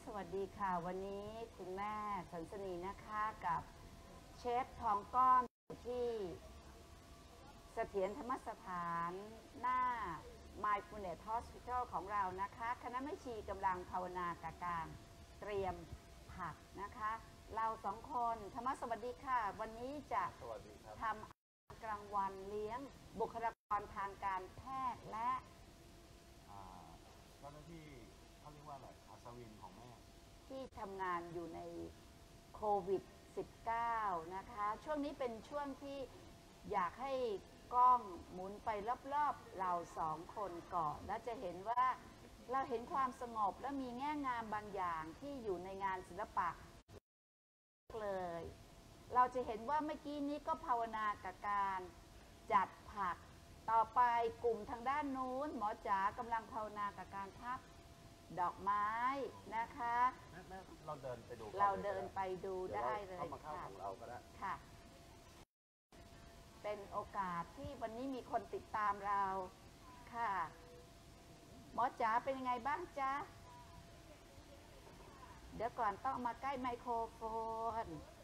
วัสดีค่ะวันนี้คุณแม่สันสนีนะคะกับเชฟทองก้อนที่เสถียรธรรมสถานหน้า Mindfulness Hospital ของเรานะคะคณะแม่ชีกำลังภาวนากับการเตรียมผักนะคะเราสองคนธรรมสวัสดีค่ะวันนี้จะทำกลางวันเลี้ยงบุคลากรทางการแพทย์และเจ้าหน้าที่เขาเรียกว่าอะไรอัศวินของแม่ที่ทำงานอยู่ในโควิด -19 นะคะช่วงนี้เป็นช่วงที่อยากให้กล้องหมุนไปรอบๆเราสองคนก่อนแล้วจะเห็นว่าเราเห็นความสงบและมีแง่งามบางอย่างที่อยู่ในงานศิลปะเลยเราจะเห็นว่าเมื่อกี้นี้ก็ภาวนากับการจัดผักต่อไปกลุ่มทางด้านนู้นหมอจ๋ากำลังภาวนากับการพับดอกไม้นะคะแม่เราเดินไปดูเราเดินไปดูได้เลยค่ะของเราก็ได้ค่ะเป็นโอกาสที่วันนี้มีคนติดตามเราค่ะหมอจ๋าเป็นยังไงบ้างจ๊ะเดี๋ยวก่อนต้องมาใกล้ไมโครโฟน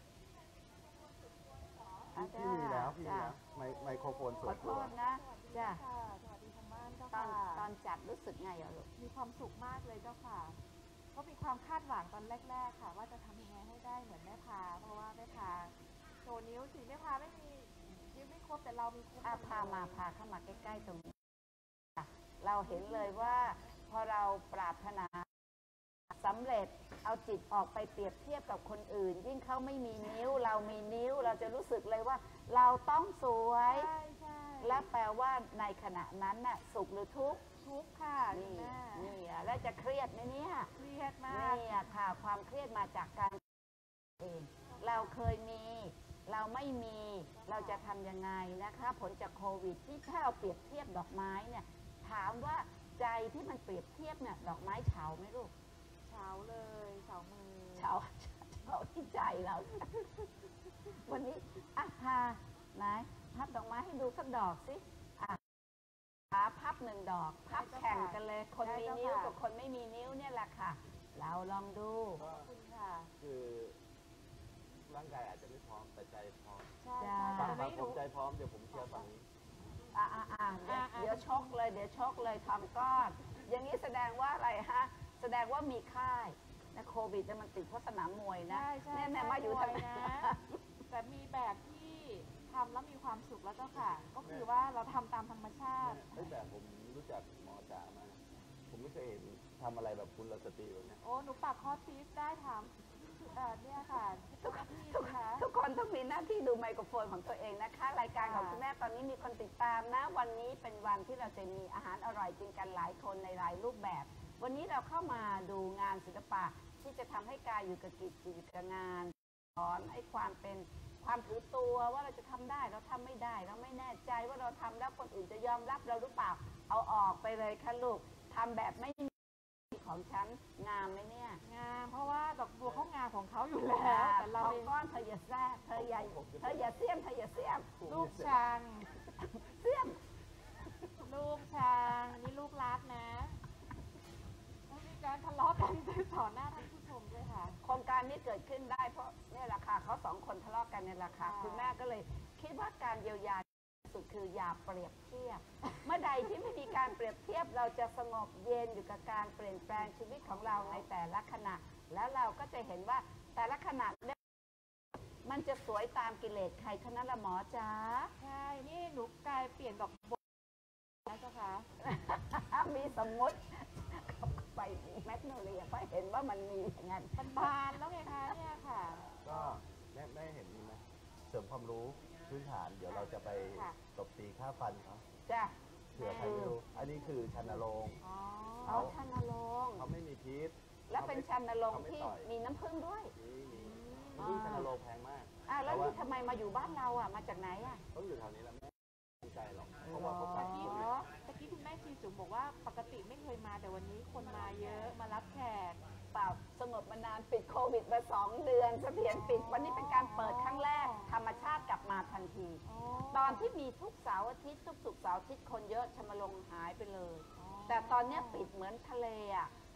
พี่มีแล้วไมโครโฟนสวยขอโทษนะจ้ะสวัสดีทางบ้านเจ้าค่ะค่ะตอนจัดรู้สึกไงอ่ะลูกมีความสุขมากเลยเจ้าค่ะก็มีความคาดหวังตอนแรกๆค่ะว่าจะทำยังไงให้ได้เหมือนแม่พาเพราะว่าแม่พาโชว์นิ้วสิแม่พาไม่มีนิ้วไม่ครบแต่เรามีครบพาเข้ามาใกล้ๆตรงนี้เราเห็นเลยว่าพอเราปรารถนาสำเร็จเอาจิตออกไปเปรียบเทียบกับคนอื่นยิ่งเขาไม่มีนิ้วเรามีนิ้วเราจะรู้สึกเลยว่าเราต้องสวยและแปลว่าในขณะนั้นน่ะสุขหรือทุกข์ทุกข์ค่ะนี่แล้วจะเครียดไหมเนี่ยเครียดมากนี่ค่ะความเครียดมาจากการเองเราเคยมีเราไม่มีเราจะทำยังไงนะคะผลจากโควิดที่ถ้าเราเปรียบเทียบดอกไม้เนี่ยถามว่าใจที่มันเปรียบเทียบเนี่ยดอกไม้เฉาไหมลูกเฉาเลยเฉามือเฉาที่ใจเราวันนี้พาไหนพับดอกไม้ให้ดูสักดอกสิพับ1 ดอกพับแข่งกันเลยคนมีนิ้วกับคนไม่มีนิ้วเนี่ยแหละค่ะเราลองดูขอบคุณค่ะคือร่างกายอาจจะไม่พร้อมแต่ใจพร้อมใช่ฝั่งผมใจพร้อมเดี๋ยวผมเชียร์ฝั่งนี้เดี๋ยวชกเลยทำก้อนอย่างนี้แสดงว่าอะไรฮะแสดงว่ามีค่ายนะโควิดมันติดเพราะสนามมวยนะแม่มาอยู่ทางนะแต่มีแบบที่ทำแล้วมีความสุขแล้วเจ้าค่ะก็คือว่าเราทำตามธรรมชาติแต่ผมรู้จักหมอจ๋ามาผมไม่เคยเห็นทำอะไรแบบคุณสตรีแบบนี้โอ้หนูปักคอร์สฟีสได้ทำเนี่ยค่ะทุกคนต้องมีหน้าที่ดูไมโครโฟนของตัวเองนะคะรายการของคุณแม่ตอนนี้มีคนติดตามนะวันนี้เป็นวันที่เราจะมีอาหารอร่อยกินกันหลายคนในหลายรูปแบบวันนี้เราเข้ามาดูงานศิลปะที่จะทำให้กายอยู่กับกิจอยู่กับงานสอนให้ความเป็นความถือตัวว่าเราจะทำได้เราทำไม่ได้เราไม่แน่ใจว่าเราทำแล้วคนอื่นจะยอมรับเราหรือเปล่าเอาออกไปเลยค่ะลูกทำแบบไม่ของฉันงามไหมเนี่ยงามเพราะว่าดอกบัวเขางามของเขาอยู่แล้วแต่เราก้อนเธออย่าแซ่เธออย่าเสี้ยมลูกช้างเสี้ยมลูกช้างนี่ลูกรักนะต้องมีการทะเลาะกันต่อหน้าท่านผู้ชมด้วยค่ะโครงการนี้เกิดขึ้นได้เพราะเนี่ยแหละค่ะเขา2 คนทะเลาะกันเนี่ยแหละค่ะคุณแม่ก็เลยคิดว่าการเยียวยาสุดคืออย่าเปรียบเทียบเมื่อใดที่ไม่มีการเปรียบเทียบเราจะสงบเย็นอยู่กับการเปลี่ยนแปลงชีวิตของเราในแต่ละขณะแล้วเราก็จะเห็นว่าแต่ละขณะมันจะสวยตามกิเลสใครท่านั้นละหมอจ๋าใช่นี่หนูกลายเปลี่ยนดอกบัวนะเจ้าค่ะมีสมมติไปแมกโนเลียเพราะเห็นว่ามันมีอย่างนั้นมันบานแล้วไงคะเนี่ยค่ะก็แม่เห็นไหมเสริมความรู้พื้นฐานเดี๋ยวเราจะไปตบตีค่าฟันเขาจ้ะเผื่อใครไม่รู้อันนี้คือชันนรงค์ชันนรงค์เขาไม่มีพิษและเป็นชันนรงค์ที่มีน้ำผึ้งด้วยนี่ชันนรงค์แพงมากแล้วนี่ทำไมมาอยู่บ้านเรามาจากไหนต้องอยู่แถวนี้แล้วแม่ไม่ใจหรอกเพราะว่าเขาตะกี้คุณแม่ชีจุ๋มบอกว่าปกติไม่เคยมาแต่วันนี้คนมาเยอะมารับแขกเปล่าสงบมานานปิดโควิดมา2 เดือนเสถียรปิดวันนี้เป็นการเปิดครั้งแรกธรรมชาติกลับมาทันทีตอนที่มีทุกเสาร์อาทิตย์ทุกศุกร์เสาร์อาทิตย์คนเยอะชมลงหายไปเลยแต่ตอนนี้ปิดเหมือนทะเล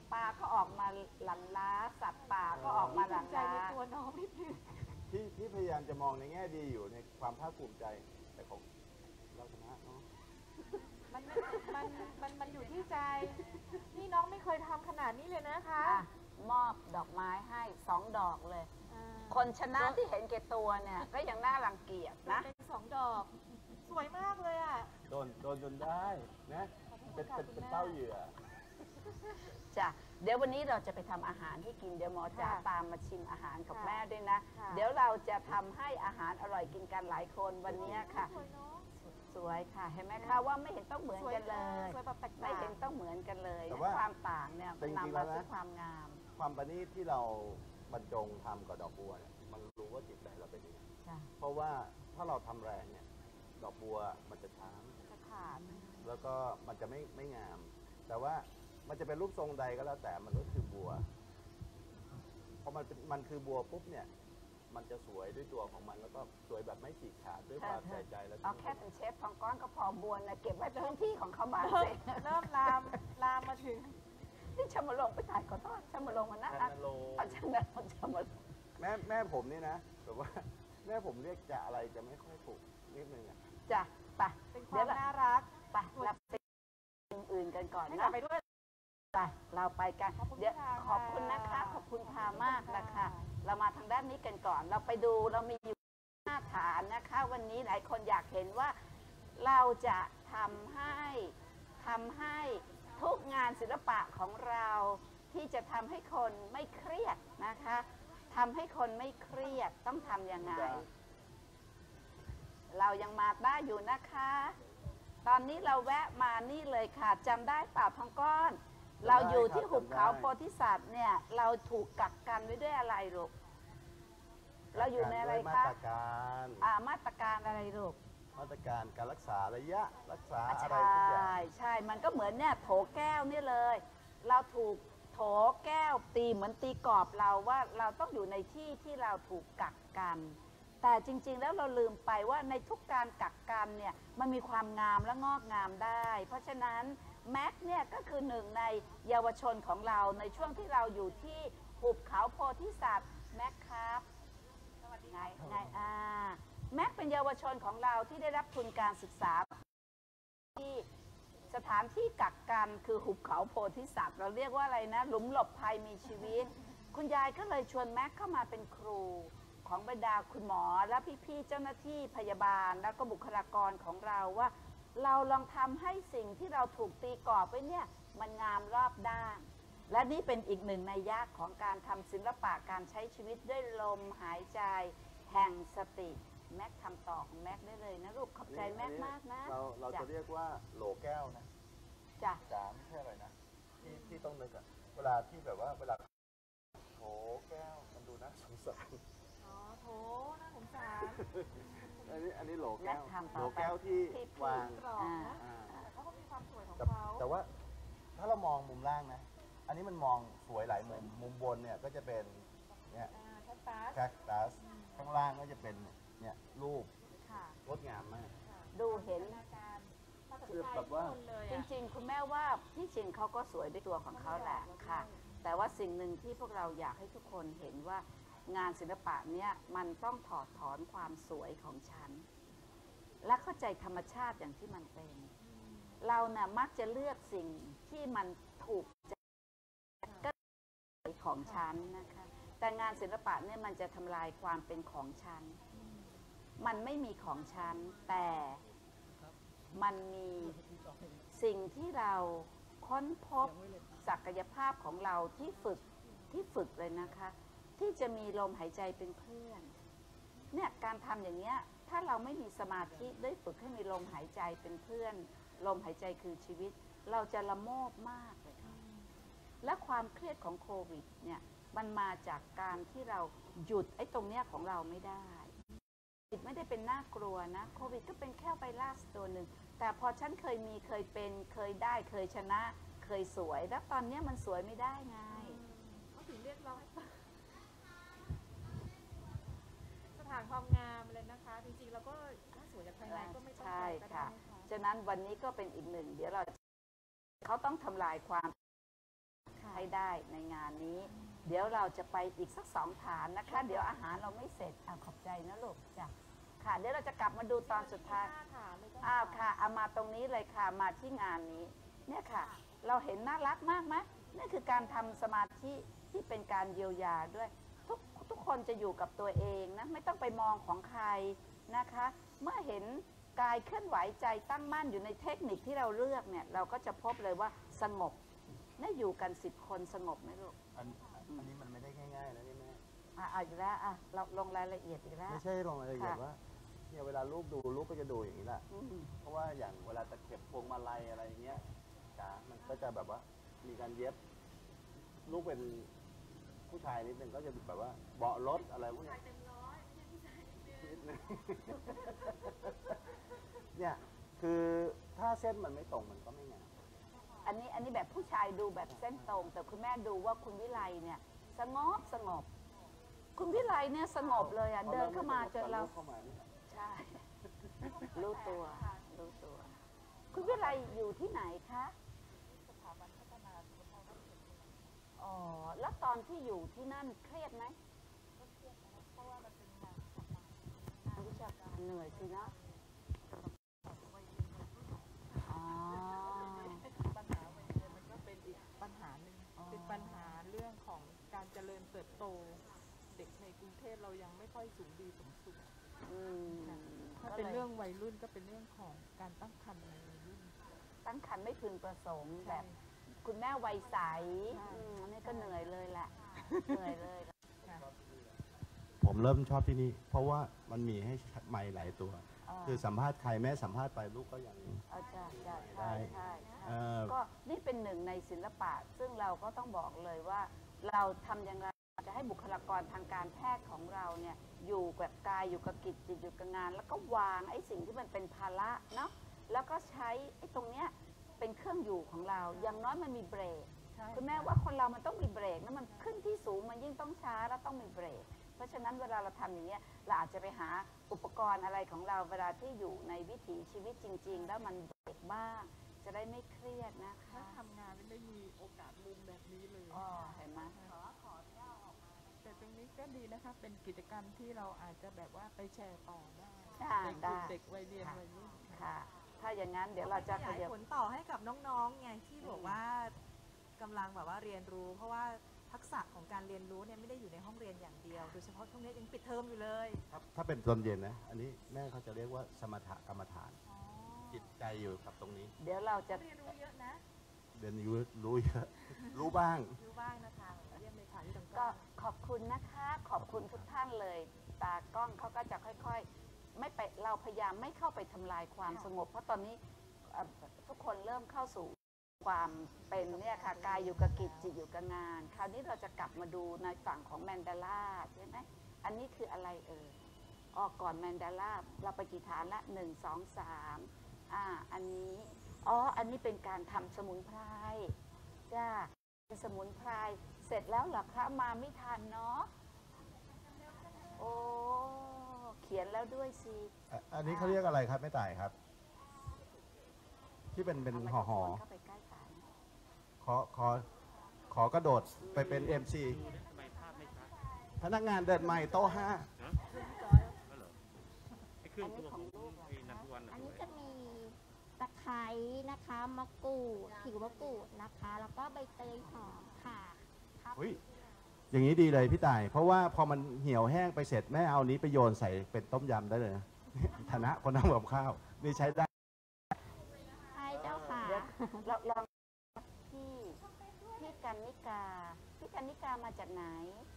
ปลาก็ออกมาหลั่นล้าสัตว์ป่าก็ออกมาหลั่นใจล้าในตัวน้องนิดนึงที่พยายามจะมองในแง่ดีอยู่ในความภาคภูมิใจแต่ของเราชนะเนาะมันอยู่ที่ใจ นี่น้องไม่เคยทำขนาดนี้เลยนะคะอ่ะมอบดอกไม้ให้2 ดอกเลยอ่าคนชนะที่เห็นแก่ตัวเนี่ยก็ยังน่ารังเกียจนะเป็น2 ดอก สวยมากเลยอ่ะโดนจนได้นะเป็นเป้าเหยื่อจ้ะเดี๋ยววันนี้เราจะไปทำอาหารให้กินเดี๋ยวหมอจ๋าค่ะตามมาชิมอาหารกับค่ะแม่ด้วยนะค่ะเดี๋ยวเราจะทำให้อาหารอร่อยกินกันหลายคนวันนี้ค่ะสวยเนอะสวยค่ะเห็นไหมคะว่าไม่เห็นต้องเหมือนกันเลยสวยแบบแปลกๆไม่เห็นต้องเหมือนกันเลยแต่ว่าความต่างเนี่ยแต่มันจริงๆนำมาแล้วนะซึ่งความงามความประณีตที่เราบรรจงทำกับดอกบัวเนี่ยมันรู้ว่าจิตใจเราเป็นยังไงจ้ะเพราะว่าถ้าเราทำแรงเนี่ยดอกบัวมันจะช้ำจะขาดแล้วก็มันจะไม่งาม แต่ว่ามันจะเป็นรูปทรงใดก็แล้วแต่มันก็คือบัวพอมันคือบัวปุ๊บเนี่ยมันจะสวยด้วยตัวของมันแล้วก็สวยแบบไม่ฉีกขาดด้วยความใส่ใจแล้วก็เอาแค่เป็นเชฟทองก้อนก็พอบวนนะเก็บไว้พื้นที่ของเขาบ้างสิเริ่มลามมาถึงที่ชมรมไปถ่ายขอโทษชมรมมันน่าชัรักนโลเอาชมรมชมรมแม่ผมนี่นะแบบว่าแม่ผมเรียกจะอะไรจะไม่ค่อยถูกนิดนึงอ่ะจ้ะไปเป็นคเดี๋วาย มวเราน่ารักไปเราไปสิ่งอื่นกันก่อนให้กนะลับไปด้วยไปเราไปกันขอบคุณเดี๋ยวค่ะขอบคุณนะคะ ขอบคุณพามากนะคะค่ะเรามาทางด้านนี้กันก่อน เราไปดูเรามีอยู่5 ฐานนะคะ วันนี้หลายคนอยากเห็นว่าเราจะทำให้ทุกงานศิลปะของเราที่จะทำให้คนไม่เครียดนะคะทำให้คนไม่เครียดต้องทำยังไง เรายังมาได้อยู่นะคะ ตอนนี้เราแวะมานี่เลยค่ะจำได้เปล่าทองก้อน เราอยู่ที่หุบเขาโพธิสัตว์เนี่ย เราถูกกักกันไว้ด้วยอะไรลูก เราอยู่ในอะไรมาคะตรการมาตรการอะไรลูกมาตรการการรักษาระยะรักษาใชอะไรทุกอย่าง่ใช่ มันก็เหมือนเนี่ยโถแก้วนี่เลย เราถูกโถแก้วตีเหมือนตีกรอบเราว่าเราต้องอยู่ในที่ที่เราถูกกักกัน แต่จริงๆแล้วเราลืมไปว่าในทุกการกักกันเนี่ยมันมีความงามและงอกงามได้ เพราะฉะนั้นแม็กเนี่ยก็คือหนึ่งในเยาวชนของเราในช่วงที่เราอยู่ที่หุบเขาโพธิสัตว์แม็กครับไงแม็กเป็นเยาวชนของเราที่ได้รับทุนการศึกษาที่สถานที่กักกันคือหุบเขาโพธิสัตว์เราเรียกว่าอะไรนะหลุมหลบภัยมีชีวิต คุณยายก็เลยชวนแม็กเข้ามาเป็นครูของบรรดาคุณหมอและพี่ๆเจ้าหน้าที่พยาบาลแล้วก็บุคลากรของเราว่า เราลองทำให้สิ่งที่เราถูกตีกรอบไว้เนี่ยมันงามรอบด้าน และนี่เป็นอีกหนึ่งนัยยะของการทำศิลปะการใช้ชีวิตด้วยลมหายใจแห่งสติแม็กทำต่อของแม็กได้เลยนะลูกขอบใจแม็กมากนะเราจะเรียกว่าโหลแก้วนะจ้ะจ๋าไม่ใช่อะไรนะที่ต้องนึกอะเวลาที่แบบว่าเวลาโหแก้วมันดูน่าสงสารอ๋อโถน่าสงสารอันนี้โหลแม็แก้กวทำโหต่ลอไปแก้วที่วางกรอบนะอ่าแต่เขาก็มีความสวยของแต่เขาแต่ว่าถ้าเรามองมุมล่างนะ อันนี้มันมองสวยหลายมุม มุมบนเนี่ยก็จะเป็นเนี่ยแคคตัสแคคตัส ข้างล่างก็จะเป็นเนี่ยรูปค่ะงดงามมากดูเห็นการมาจากคือใจแบบว่าคนเลยจอะริงๆ คุณแม่ว่าพี่ชินเขาก็สวยด้วยตัวของเขาแหละค่ะ แต่ว่าสิ่งหนึ่งที่พวกเราอยากให้ทุกคนเห็นว่างานศิลปะเนี่ยมันต้องถอดถอนความสวยของฉัน และเข้าใจธรรมชาติอย่างที่มันเป็น เราน่ะมักจะเลือกสิ่งที่มันถูกใจก็ของฉันนะคะ แต่งานศิลปะเนี่ยมันจะทำลายความเป็นของฉัน มันไม่มีของฉันแต่มันมีสิ่งที่เราค้นพบศักยภาพของเราที่ฝึกเลยนะคะ ที่จะมีลมหายใจเป็นเพื่อนเนี่ยการทำอย่างเนี้ยถ้าเราไม่มีสมาธิได้ฝึกให้มีลมหายใจเป็นเพื่อน ลมหายใจคือชีวิต เราจะละโมบมากเลยค่ะและความเครียดของโควิดเนี่ยมันมาจากการที่เราหยุดไอ้ตรงเนี้ยของเราไม่ได้โควิดไม่ได้เป็นน่ากลัวนะโควิดก็เป็นแค่ไวรัสตัวหนึ่งแต่พอฉันเคยมีเคยเป็นเคยได้เคยชนะเคยสวยแล้วตอนเนี้ยมันสวยไม่ได้ไงเขาถึงเรียกร้องสถานความงามเลยนะคะ จริงๆเราก็ถ้าสวยจากภายในก็ไม่ต้องใช่ไปก็ได้ค่ะค่ะฉะนั้นวันนี้ก็เป็นอีกหนึ่ง เดี๋ยวเราเขาต้องทำลายความค่ะไอให้ได้ในงานนี้ เดี๋ยวเราจะไปอีกสัก2 ฐานนะคะ เดี๋ยวอาหารเราไม่เสร็จขอบใจนะลูกจ้ะค่ะเดี๋ยวเราจะกลับมาดูตอนสุดท้าย อ้าวค่ะเอามาตรงนี้เลยค่ะมาที่งานนี้เนี่ยค่ะ เราเห็นน่ารักมากไหมนี่คือการทำสมาธิที่เป็นการเยียวยาด้วย ทุกคนจะอยู่กับตัวเองนะไม่ต้องไปมองของใครนะคะ เมื่อเห็นกายเคลื่อนไหวใจตั้งมั่นอยู่ในเทคนิคที่เราเลือกเนี่ยเราก็จะพบเลยว่าสงบนี่อยู่กัน10 คนสงบไหมลูกอันนี้มันไม่ได้ง่ายๆนะนี่แม่เอาอีกแล้วเราลงรายละเอียดอีกแล้วไม่ใช่ลงรายละเอียดค่ะว่าเนี่ยเวลาลูกดูลูกก็จะดูอย่างนี้แหละอืมเพราะว่าอย่างเวลาตะเข็บพวงมาลัยอะไรอย่างเงี้ยจ๋ามันก็จะแบบว่ามีการเย็บ ลูกเป็นผู้ชายนิดนึงก็จะแบบว่าเบาะรถอะไรพวกเนี้ยนิดนึง เนี่ยคือถ้าเส้นมันไม่ตรงมันก็ไม่งามอันนี้แบบผู้ชายดูแบบเส้นตรง แต่คุณแม่ดูว่าคุณวิไลเนี่ยสงบ คุณวิไลเนี่ยสงบเลยเดินเข้ามาจนเราเข้ามานี่แหละใช่ รู้ตัว คุณวิไลอยู่ที่ไหนคะอ๋อแล้วตอนที่อยู่ที่นั่นเครียดไหมวิชาการเหนื่อยสินะอ๋อปัญหาวัยเรียนมันก็เป็นอีกปัญหาหนึ่งเป็นปัญหาเรื่องของการเจริญเติบโต เด็กในกรุงเทพเรายังไม่ค่อยสูงดีสมส่วนอืมถ้าเป็นเรื่องวัยรุ่นก็เป็นเรื่องของการตั้งครรภ์ในวัยรุ่นตั้งครรภ์ไม่พึงประสงค์แบแบบบคุณแม่วัยใสใช่อันนี้ก็เหนื่อยเลยแหละ เหนื่อยเลยผมเริ่มชอบที่นี่ เพราะว่ามันมีให้ไมค์หลายตัวอ่าคือสัมภาษณ์ใครแม่สัมภาษณ์ไปลูกก็ยังอาจารย์ใช่ได้ใช่ก็ก็นี่เป็นหนึ่งในศิลปะ ซึ่งเราก็ต้องบอกเลยว่า เราทำอย่างไรจะให้บุคลากรทางการแพทย์ของเราเนี่ยอยู่แบบกายอยู่กับกิจจิตอยู่กับงาน แล้วก็วางไอ้สิ่งที่มันเป็นภาระเนาะแล้วก็ใช้ไอ้ตรงเนี้ยเป็นเครื่องอยู่ของเรา อย่างน้อยมันมีเบรก คุณแม่ว่าคนเรามันต้องมีเบรกนะมันขึ้นที่สูงมันยิ่งต้องช้าแล้วต้องมีเบรก เพราะฉะนั้นเวลาเราทำอย่างเงี้ยเราอาจจะไปหาอุปกรณ์อะไรของเราเวลาที่อยู่ในวิถีชีวิตจริง ๆ แล้วมันเบรกบ้าง จะได้ไม่เครียดนะคะถ้าทำงานไม่มีโอกาสมุมแบบนี้เลยอ๋อเห็นไหมแต่ตรงนี้ก็ดีนะคะ เป็นกิจกรรมที่เราอาจจะแบบว่าไปแชร์ต่อได้อ่าในกได้ลุ่มเด็กวัยเรียนวัยรุ่นค่ะ ถ้าอย่างนั้นเดี๋ยวเราจะขขยายยับผลต่อให้กับน้องๆไงที่บอกว่ากำลังแบบว่าเรียนรู้ เพราะว่าทักษะของการเรียนรู้เนี่ยไม่ได้อยู่ในห้องเรียนอย่างเดียว โดยเฉพาะช่วงนี้ยังปิดเทอมอยู่เลยถ้าเป็นตอนเย็นนะ อันนี้แม่เขาจะเรียกว่าสมถกรรมฐาน จิตใจอยู่กับตรงนี้เดี๋ยวเราจะเรียนรู้เยอะนะเรียนรู้เยอะ รู้บ้างรู้บ้างนะคะเยี่ยมเลยค่ะที่ตรงก็ขอบคุณนะคะ ขอบคุณทุกท่านเลย ตากล้องเขาก็จะค่อยๆ ไม่ไปเราพยายามไม่เข้าไปทำลายความสงบ เพราะตอนนี้ทุกคนเริ่มเข้าสู่ความเป็นเนี่ยค่ะกายอยู่กับกิจจิตอยู่กับงาน คราวนี้เราจะกลับมาดูในฝั่งของแมนเดลาใช่ไหมอันนี้คืออะไรก่อนแมนเดลาเราไปกี่ฐานละ1 2 3อันนี้อันนี้เป็นการทำสมุนไพรจ้าเป็นสมุนไพรเสร็จแล้วเหรอคะมาไม่ทันเนาะโอ้เขียนแล้วด้วยสิอันนี้เขาเรียกอะไรครับแม่ต่ายครับ ที่เป็นห่อเข้าไปใกล้ฐานขอกระโดดไปเป็น MC พนักงานเดินใหม่โต๊ะ5 ไอ้เครื่อัองนนี้ตัวของลูกไอ้นันทวันอันนี้จะมีตะไคร้นะคะมะกรูดผิวมะกรูดนะคะ แล้วก็ใบเตยหอมค่ะครับเฮ้ยอย่างนี้ดีเลยพี่ต่าย เพราะว่าพอมันเหี่ยวแห้งไปเสร็จแม่เอานี้ไปโยนใส่เป็นต้มยำได้เลยนะ ฐานะคนทำกับข้าว นี่ใช้ได้ใช่เจ้าค่ะเดี๋ยวเราลองพี่กันนิกาพี่กันนิกามาจากไหน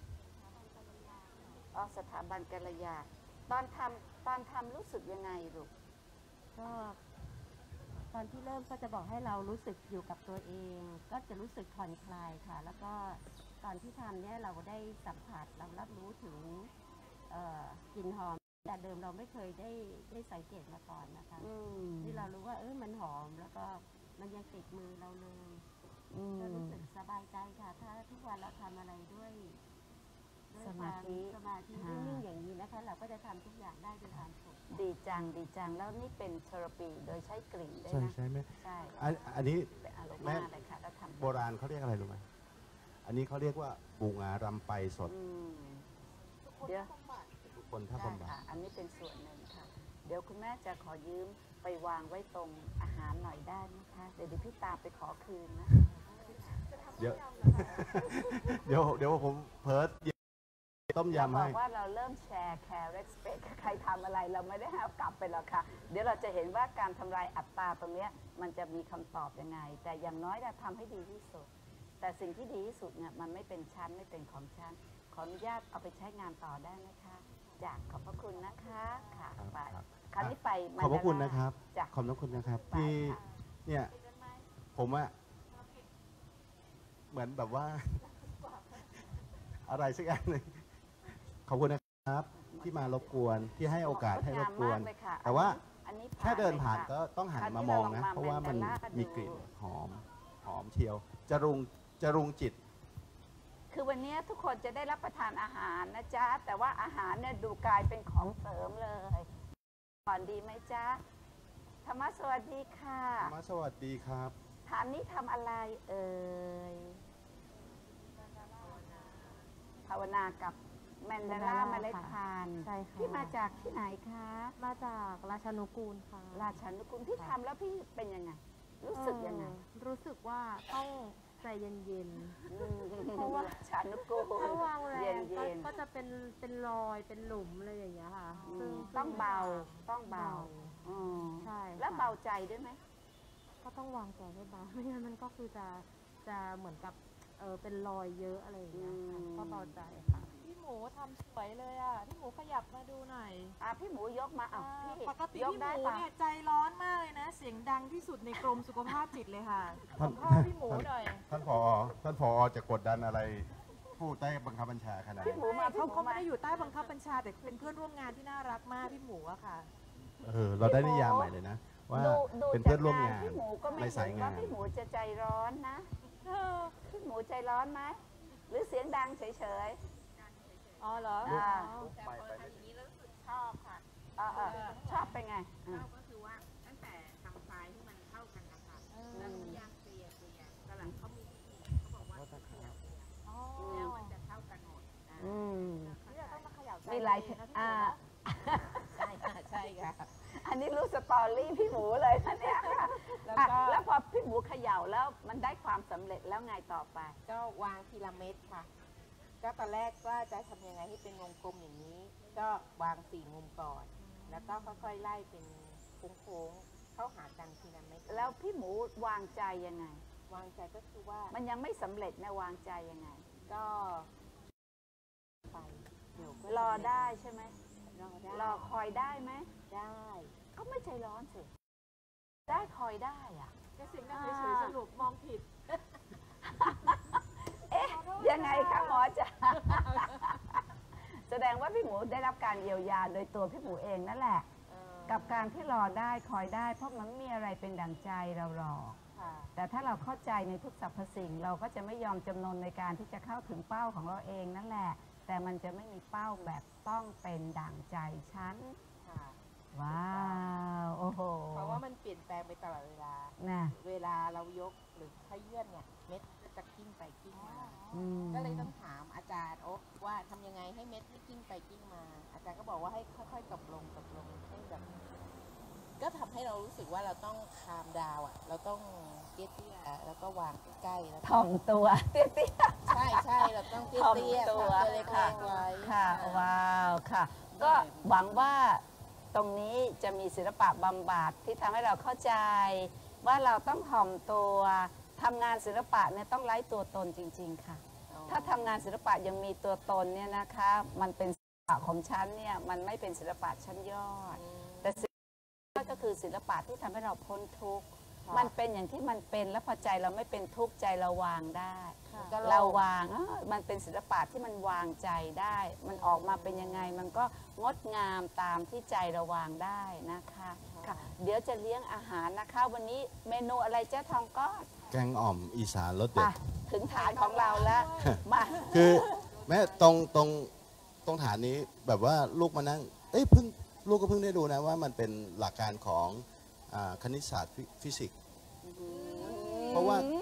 สถาบันกัลยาตอนทำรู้สึกยังไงลูกก็ตอนที่เริ่มก็จะบอกให้เรารู้สึกอยู่กับตัวเอง ก็จะรู้สึกผ่อนคลายค่ะ แล้วก็ตอนที่ทำเนี่ยเราได้สัมผัสเรารับรู้ถึงกลิ่นหอมแต่เดิมเราไม่เคยได้สังเกตมาก่อนนะคะที่เรารู้ว่ามันหอมแล้วก็มันยังติดมือเราเลยก็รู้สึกสบายใจค่ะ ถ้าทุกวันเราทำอะไรด้วยสมาความธิสมาธินิ่งๆอย่างนี้นะคะ เราก็จะทำทุกอย่างได้ด้วยความสุขดีจังแล้วนี่เป็นเทอราปีโดยใช้กลิ่นด้วยใช่นะใช่ไหมใช่อันนี้เป็นอารแม่มาเลยค่ะแล้วทำโบราณเขาเรียกอะไรรู้ไหมอันนี้เขาเรียกว่าบูงารำไปสดอืมเดี๋ยวทุกคนถ้าได้บำบัดค่ะ อันนี้เป็นส่วนหนึ่งค่ะ เดี๋ยวคุณแม่จะขอยืมไปวางไว้ตรงอาหารหน่อยได้ไหมคะ เดี๋ยวพี่ตามไปขอคืนนะเดี๋ยว เดี๋ยวผมเพิร์ดต้มเรายำบอให้กว่าเราเริ่มแชร์แคร์ respect ใครทำอะไรเราไม่ได้ให้เอากลับไปหรอกค่ะ เดี๋ยวเราจะเห็นว่าการทำลายอัตราตรงเนี้ยมันจะมีคำตอบยังไง แต่อย่างน้อยเนี่ยทำให้ดีที่สุด แต่สิ่งที่ดีที่สุดเนี่ยมันไม่เป็นชั้นไม่เป็นของชั้น ขออนุญาตเอาไปใช้งานต่อได้ไหมคะจากขอบพระคุณนะคะค่ะครับไปครับคราวนี้ไปขอบพระคุณนะครับจากขอบพระคุณนะครับไปที่ค่ะเนี่ยผมอะเหมือนแบบว่า อะไรสักอย่างหนึ่งขอบคุณนะครับที่มารบกวนที่ให้โอกาสให้รบกวนงามมากเลยค่ะแต่ว่าอันนี้แค่เดินผ่านเลยค่ะก็ต้องหันคราวนี้มามองนะเราลองมาเพราะว่ามันแมนดาร่ากันดูมีกลิ่นหอมเชียวจรุงจิตคือวันนี้ทุกคนจะได้รับประทานอาหารนะจ๊ะ แต่ว่าอาหารเนี่ยดูกลายเป็นของเสริมเลยก่อนดีไหมจ๊ะธรรมะสวัสดีค่ะมาสวัสดีครับฐานนี้ทำอะไรเอ่ยภาวนากับแมนดาร่าเมล็ดพันธุ์ใช่ค่ะพี่มาจากที่ไหนคะมาจากราชานุกูลค่ะราชานุกูลพี่ทำแล้วพี่เป็นยังไง รู้สึกยังไงรู้สึกว่าต้องใจเย็นเพราะว่าชานุกูลๆถ้าวางแรเย็งนเย็นก็จะเป็นรอยเป็นหลุมอะไรอย่างเงี้ยค่ะซึ่ต้องเบาไม่ต้องเบาอืมใช่ค่ะแล้วเบาใจด้วยไหมก็ต้องวางใจให้เบาไม่งั้นมันก็คือจะเหมือนกับเป็นรอยเยอะอะไรอย่างเงี้ยค่ะก็เบาใจค่ะพี่หมูทำสวยเลยอ่ะ พี่หมูขยับมาดูหน่อยพี่หมูยกมาอ้าวพี่ปกติยกพี่หได้มูปะเนี่ยใจร้อนมากเลยนะ เสียงดังที่สุดในกรมสุขภาพจิตเลยค่ะท่านสัมภาษณ์พี่หมูหน่อยท่านผอจะกดดันอะไรผู้ใต้บังคับบัญชาขนาดพี่นี้หมูมาเขาไม่ได้อยู่ใต้บังคับบัญชาแต่เป็นเพื่อนร่วมงานที่น่ารักมากพี่หมูอะค่ะเราได้นิยามใหม่เลยนะ ว่าดูเป็นเพื่อนร่วมจากงานพี่หมูก็ไม่ในเห็สายนงาว่าน พี่หมูจะใจร้อนนะ พี่หมูใจร้อนไหม หรือเสียงดังเฉยอ๋อเหรออ่าอ๋อๆชอบเป็นไงก็คือว่าตั้งแต่ทำทรายให้มันเข้ากันนะคะแล้วทุกอย่างเกลี่ยกำลังเขามีวิธีเขาบอกว่าเกลี่ยอ๋อแล้วมันจะเข้ากันหมดอืมเนี่ยต้องมาเขย่าใจมีหลายตัวเองนะพี่หมูอ่าเนาะใช่ค่ะใช่ค่ะอันนี้รู้สตอรี่พี่หมูเลยนะเนี่ยแล้วอ่ะก็แล้วพอพี่หมูเขย่าแล้วมันได้ความสำเร็จแล้วไงต่อไปก็วางทีละเม็ดค่ะ ก็ตอนแรกว่าจะทำยังไงให้เป็นวงกลมอย่างนี้ ก็วาง4 มุมก่อน แล้วก็ค่อยๆไล่เป็นโค้งๆเข้าหากันทีละเม็ดแล้วพี่หมูวางใจยังไงวางใจก็คือว่ามันยังไม่สำเร็จนะวางใจยังไงก็ไปเดี๋ยวก็รอได้ใช่ไหมรอได้รอคอยได้ไหมได้ก็ไม่ใจร้อนสิ ได้คอยได้อะแค่เสียงดังเฉยๆสรุปมองผิดเอ๊ะ ยังไงคะหมอจ๋า แสดงว่าพี่หมูได้รับการเยียวยาโดยตัวพี่หมูเองนั่นแหละ กับการที่รอได้คอยได้ เพราะมันไม่มีอะไรเป็นดั่งใจเราหรอกค่ะแต่ถ้าเราเข้าใจในทุกสรรพสิ่ง เราก็จะไม่ยอมจำนนในการที่จะเข้าถึงเป้าของเราเองนั่นแหละ แต่มันจะไม่มีเป้าแบบต้องเป็นดั่งใจฉันค่ะว้าว โอ้โหเพราะว่ามันเปลี่ยนแปลงไปตลอดเวลาน่ะเวลาเรายกหรือขยื่นเนี่ยเม็ดก็จะกิ้งไปกิ้งมาอืมก็เลยต้องถามอาจารย์โอ๊คว่าทำยังไงให้เม็ดไม่กิ้งไปกิ้งมา อาจารย์ก็บอกว่าให้ค่อยๆกลับลงให้แบบ ก็ทำให้เรารู้สึกว่าเราต้องคามดาวอ่ะ เราต้องเตี้ยๆแล้วก็วางใกล้ๆแล้วก็ถ่อมตัวเตี้ยใช่ใช่เราต้องเตี้ถ่อมยๆตัวทำตัวเล็ค่ะกๆไว้ๆค่ะ ว้าวค่ะ ก็หวังว่าตรงนี้จะมีศิลปะบำบัดที่ทำให้เราเข้าใจ ว่าเราต้องถ่อมตัวทำงานศิลปะเนี่ยต้องไร้ตัวตนจริง ๆ ค่ะ ถ้าทำงานศิลปะยังมีตัวตนเนี่ยนะคะ มันเป็นศิลปะของฉันเนี่ยมันไม่เป็นศิลปะชั้นยอด แต่ศิลปะก็คือศิลปะที่ทำให้เราพ้นทุกข์ค่ะมันเป็นอย่างที่มันเป็นแล้วพอใจเราไม่เป็นทุกข์ใจเราวางได้ก็เราวางมันเป็นศิลปะที่มันวางใจได้ มันออกมาเป็นยังไง มันก็งดงามตามที่ใจเราวางได้นะคะค่ะ เดี๋ยวจะเลี้ยงอาหารนะคะ วันนี้เมนูอะไรเจ้าทองก้อนแกงอ่อมอีสานรสไปเด็ดถึงฐานของเราแล้วมาคือแม่ตรงฐานนี้แบบว่าลูกมานั่งลูกก็เพิ่งได้ดูนะว่ามันเป็นหลักการของคณิตศาสตร์ฟิสิกส์ เพราะว่า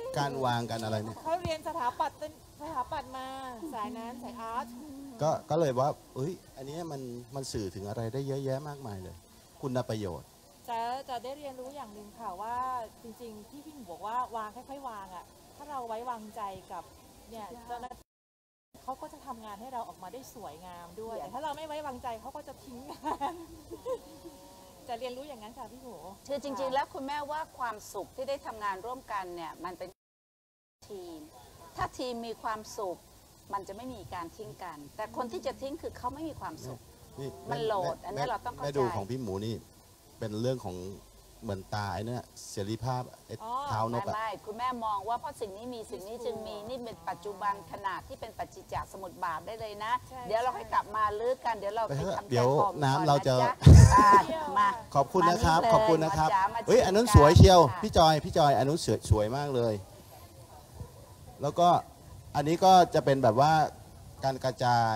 การวางกันอะไรเนี่ยเขาเรียนสถาปัตย์มาสายนั้นสายอาร์ตก็เลยว่าเอ้ยอันนี้มันสื่อถึงอะไรได้เยอะแยะมากมายเลย คุณประโยชน์จะได้เรียนรู้อย่างหนึ่งค่ะว่าจริงๆที่พี่หมูบอกว่าวางค่อยๆวางอ่ะถ้าเราไว้วางใจกับเนี่ยเจ้าหน้าที่เขาก็จะทำงานให้เราออกมาได้สวยงามด้วยแต่ถ้าเราไม่ไว้วางใจเขาก็จะทิ้งงาน จะเรียนรู้อย่างนั้นค่ะพี่หมูคือจริงๆ แล้วคุณแม่ว่าความสุขที่ได้ทำงานร่วมกันเนี่ยมันเป็นทีม ถ้าทีมมีความสุขมันจะไม่มีการทิ้งกัน แต่คนที่จะทิ้งคือเขาไม่มีความสุขนี่มันโหลดอันนี้เราต้องเข้าใจแม่ดูของพี่หมูนี่เป็นเรื่องของเหมือนตาไอ้เนี่ยเสรีภาพไอ้เท้านกอะไม่คุณแม่มองว่าเพราะสิ่งนี้มีสิ่งนี้จึงมีนี่เป็นปัจจุบันขนาดที่เป็นปัจจิจจสมุติบาทได้เลยนะ เดี๋ยวเราให้กลับมาลื้อกันเดี๋ยวเราไปทำเดี๋ยวแกงอ่อมน้ำก่อเราจะนมาขอบคุณนะครับมานี่เลยขอบคุณนะครับมาจ๋ามาเฮ้ยชิมอันนั้นกันสวยเชียวค่ะพี่จอยอันนู้นสวยมากเลย แล้วก็อันนี้ก็จะเป็นแบบว่าการกระจาย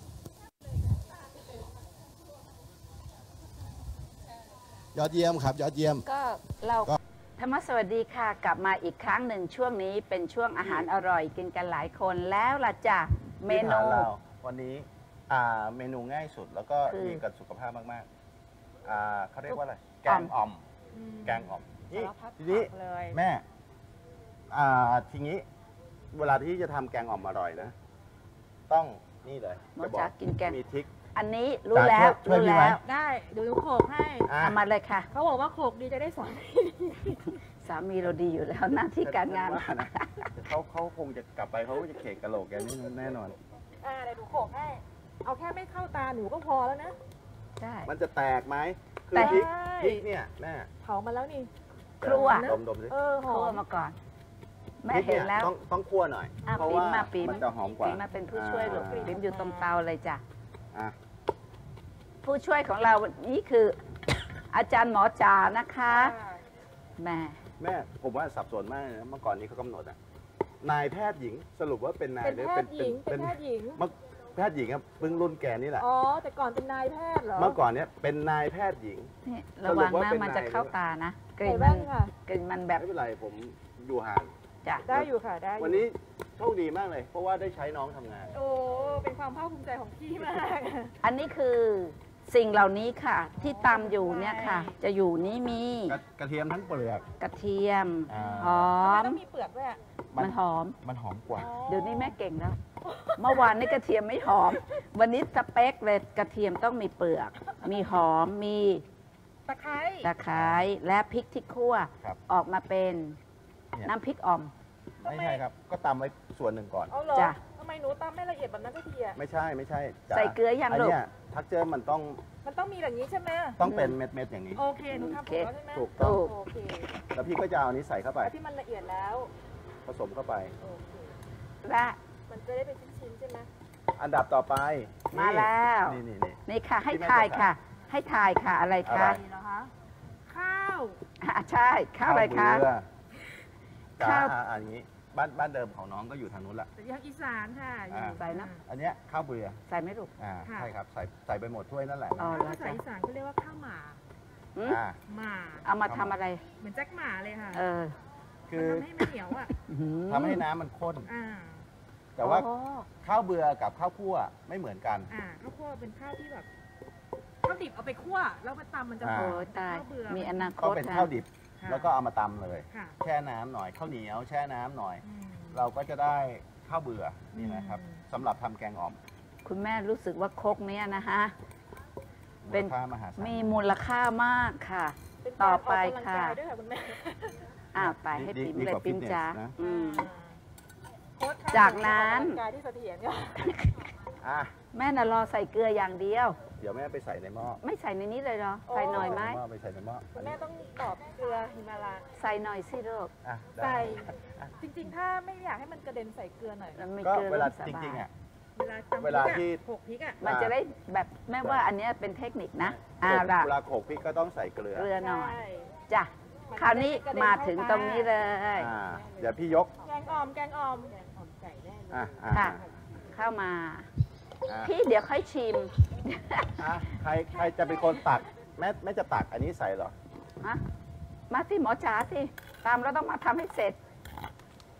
ยอดเยี่ยมครับ ยอดเยี่ยมก็เราธรรมสวัสดีค่ะ กลับมาอีกครั้งหนึ่งช่วงนี้เป็นช่วงอาหารอร่อยกินกันหลายคนแล้วล่ะจ้ะเมนูที่ร้าเราวันนี้เมนูง่ายสุดแล้วก็คือดีกับสุขภาพมากๆเขาเรียกว่าอะไร แกงอ่อม แกงอ่อมนี่สารพัดทีนี้ผักเลยแม่ทีนี้เวลาที่จะทำแกงอ่อมอร่อยนะ ต้องนี่เลยหมอจ๋ากินแกงมีทริคอันนี้รู้แล้วช่วยรู้พี่ไหมแล้วได้เดี๋ยวหนูโขกให้เอามาเลยค่ะเขาบอกว่าโขกดีจะได้สอนสามีเราดีอยู่แล้วหน้าที่การงานฉัว่นะเขาคงจะกลับไปเขาจะเขกกะโหลกแกนี่แน่นอนเดี๋ยวหนูโขกให้ เอาแค่ไม่เข้าตาหนูก็พอแล้วนะใช่มันจะแตกไหมคือแตกพริกเนี่ยแม่เผามาแล้วนี่ครัวดมสิหคอรัวมมาก่อน แม่พริกเห็นยแล้วต้องคั่วหน่อยอ่ะเพราะปิ๋มว่ามาปิ๋มมันจะหอมกว่าปิ๋มมาเป็นผู้ช่วยลูกปิ๋มอยู่ตรงเตาเลยจ้ะอ่ะผู้ช่วยของเรานี่คือ อาจารย์หมอจ๋านะคะแม่แม่ผมว่าสับสนมากเลยนะเมื่อก่อนนี้เขากำหนดอะนายแพทย์หญิงสรุปว่าเป็นนายเป็นหรือแพทย์หญิง เป็นแพทย์หญิงเมื่อแพทย์หญิงครับเพิ่งรุ่นแกนี่แหละอ๋อ แต่ก่อนเป็นนายแพทย์เหรอเมื่อก่อนเนี้ยเป็นนายแพทย์หญิงนี่ระวังสรุปว่านะเป็นมันจะนายเข้าตานะกลิ่นใส่มัแว่นนค่ะกลิ่นมันแบบไม่เป็นไรผมอยู่ห่างจ้ะได้อยู่ค่ะ ได้อยู่วันนี้โชคดีมากเลย เพราะว่าได้ใช้น้องทำงานโอ้ เป็นความภาคภูมิใจของพี่มากอันนี้คือสิ่งเหล่านี้ค่ะ ที่ตำอยู่เนี่ยค่ะ จะอยู่นี่มีกระเทียมทั้งเปลือกกระเทียมอ่าหอทำไมมต้องมีเปลือกด้วยอะมันหอมมันหอมกว่าเดี๋ยวนี้แม่เก่งแล้ว เมื่อวานนี่กระเทียมไม่หอม วันนี้สเปคเลยกระเทียมต้องมีเปลือก มีหอมมีตะไคร้ตะไคร้และพริกที่คั่วครับออกมาเป็นเนี่ยน้ำพริกอ่อมไม่ใช่ครับ ก็ตำไว้ส่วนหนึ่งก่อนเอาเหรอจ้ะทำไมหนูตำไม่ละเอียดแบบนั้นสักทีอะไม่ใช่จ๋าใส่เกลือยังอันลูกเนี้ยทักเจอมันต้องมันต้องมีแบบนี้ใช่ไหมต้องเป็นเม็ดๆอย่างนี้โอเค หนูทำถูกแล้วใช่ไหมถูกต้องถูกโอเคแล้วพี่ก็จะเอาอันนี้ใส่เข้าไปที่มันละเอียดแล้วผสมเข้าไปโอเคและมันจะได้เป็นชิ้นๆใช่ไหมอันดับต่อไปมาแล้วนี่นี่ค่ะ ให้ที่แม่ทายจะค่ะ ให้ทายค่ะอะไรอะไรคะนี่เหรอคะ ข้าวใช่ข้าวอะไรคะเบื่อจ๋าข้าวอันนี้บ้านเดิมของน้องก็อยู่ทางนู้นละแต่ยังอีสานค่ะอยู่อ่าใส่นะอันเนี้ยข้าวเบื่อใส่ไหมลูกใช่ครับใส่ไปหมดถ้วยนั่นแหละอ๋อถ้าภาษาอีสานก็เรียกว่าข้าวหมาหืมอ่าหมาเอามาทำอะไรเหมือนแจ็คหมาเลยค่ะเออคือมันทำให้มันเหนียวอ่ะทำให้น้ำมันข้นอ่าแต่ว่าโอ้ข้าวเบื่อกับข้าวคั่วไม่เหมือนกันข้าวคั่วเป็นข้าวที่แบบข้าวดิบเอาไปคั่วแล้วมาตำมันจะอ่าโอ้ยตายข้าวเบื่อมีอนาคก็ตเป็นนะข้าวดิบค่ะแล้วก็เอามาตำเลยค่ะแช่น้ำหน่อยข้าวเหนียวแช่น้ำหน่อยอืมเราก็จะได้ข้าวเบื่อนี่นะครับสำหรับทำแกงอ่อมคุณแม่รู้สึกว่าครกเนี้ยนะฮะ เป็มูนลค่ามหาศาลมีมูลค่ามากค่ะเป็นต่อการไปกกำลังค่ะกายด้วยค่ะคุณแม่ไปให้ดีปิ๊มดีเลยกว่าปิ๊มฟิตเนสจ๋านะอืมโค้ชคะจากนั้นออกกำลังกายที่เสถียรค่ะอ่ะแม่น่ะรอใส่เกลืออย่างเดียวเดี๋ยวแม่ไปใส่ในหม้อไม่ใส่ในนี้เลยเหรอ ใส่หน่อยไหมใส่ในม้อไปใส่ในหม้อคุณแม่ต้องตอบเกลือฮิมาลาใส่หน่อยสิลูกอ่ะได้ใส่ จริงๆ ถ้าไม่อยากให้มันกระเด็นใส่เกลือหน่อยแล้วมีก็เกลือเวลาสจบายริงๆอ่ะเวลาตำเวลาที่โขลกพริกอ่ะมันจะได้แบบแม่ว่าอันเนี้ยเป็นเทคนิคนะล่ะเวลาโขลกพริกก็ต้องใส่เกลือเกลือหน่อยใช่จ้ะมันจะคราวนี้ได้ไม่กระเด็นมาถึงตรงนี้เลยเดี๋ยวพี่ยกแกงอ่อม แกงอ่อมไก่แน่เลยค่ะ เข้ามาอ่ะพี่เดี๋ยวค่อยชิมอ่ะใครจะเป็นคนตักแม่จะตักอันนี้ใส่เหรอฮะมาสิหมอจ๋าสิ ตามเราต้องมาทำให้เสร็จ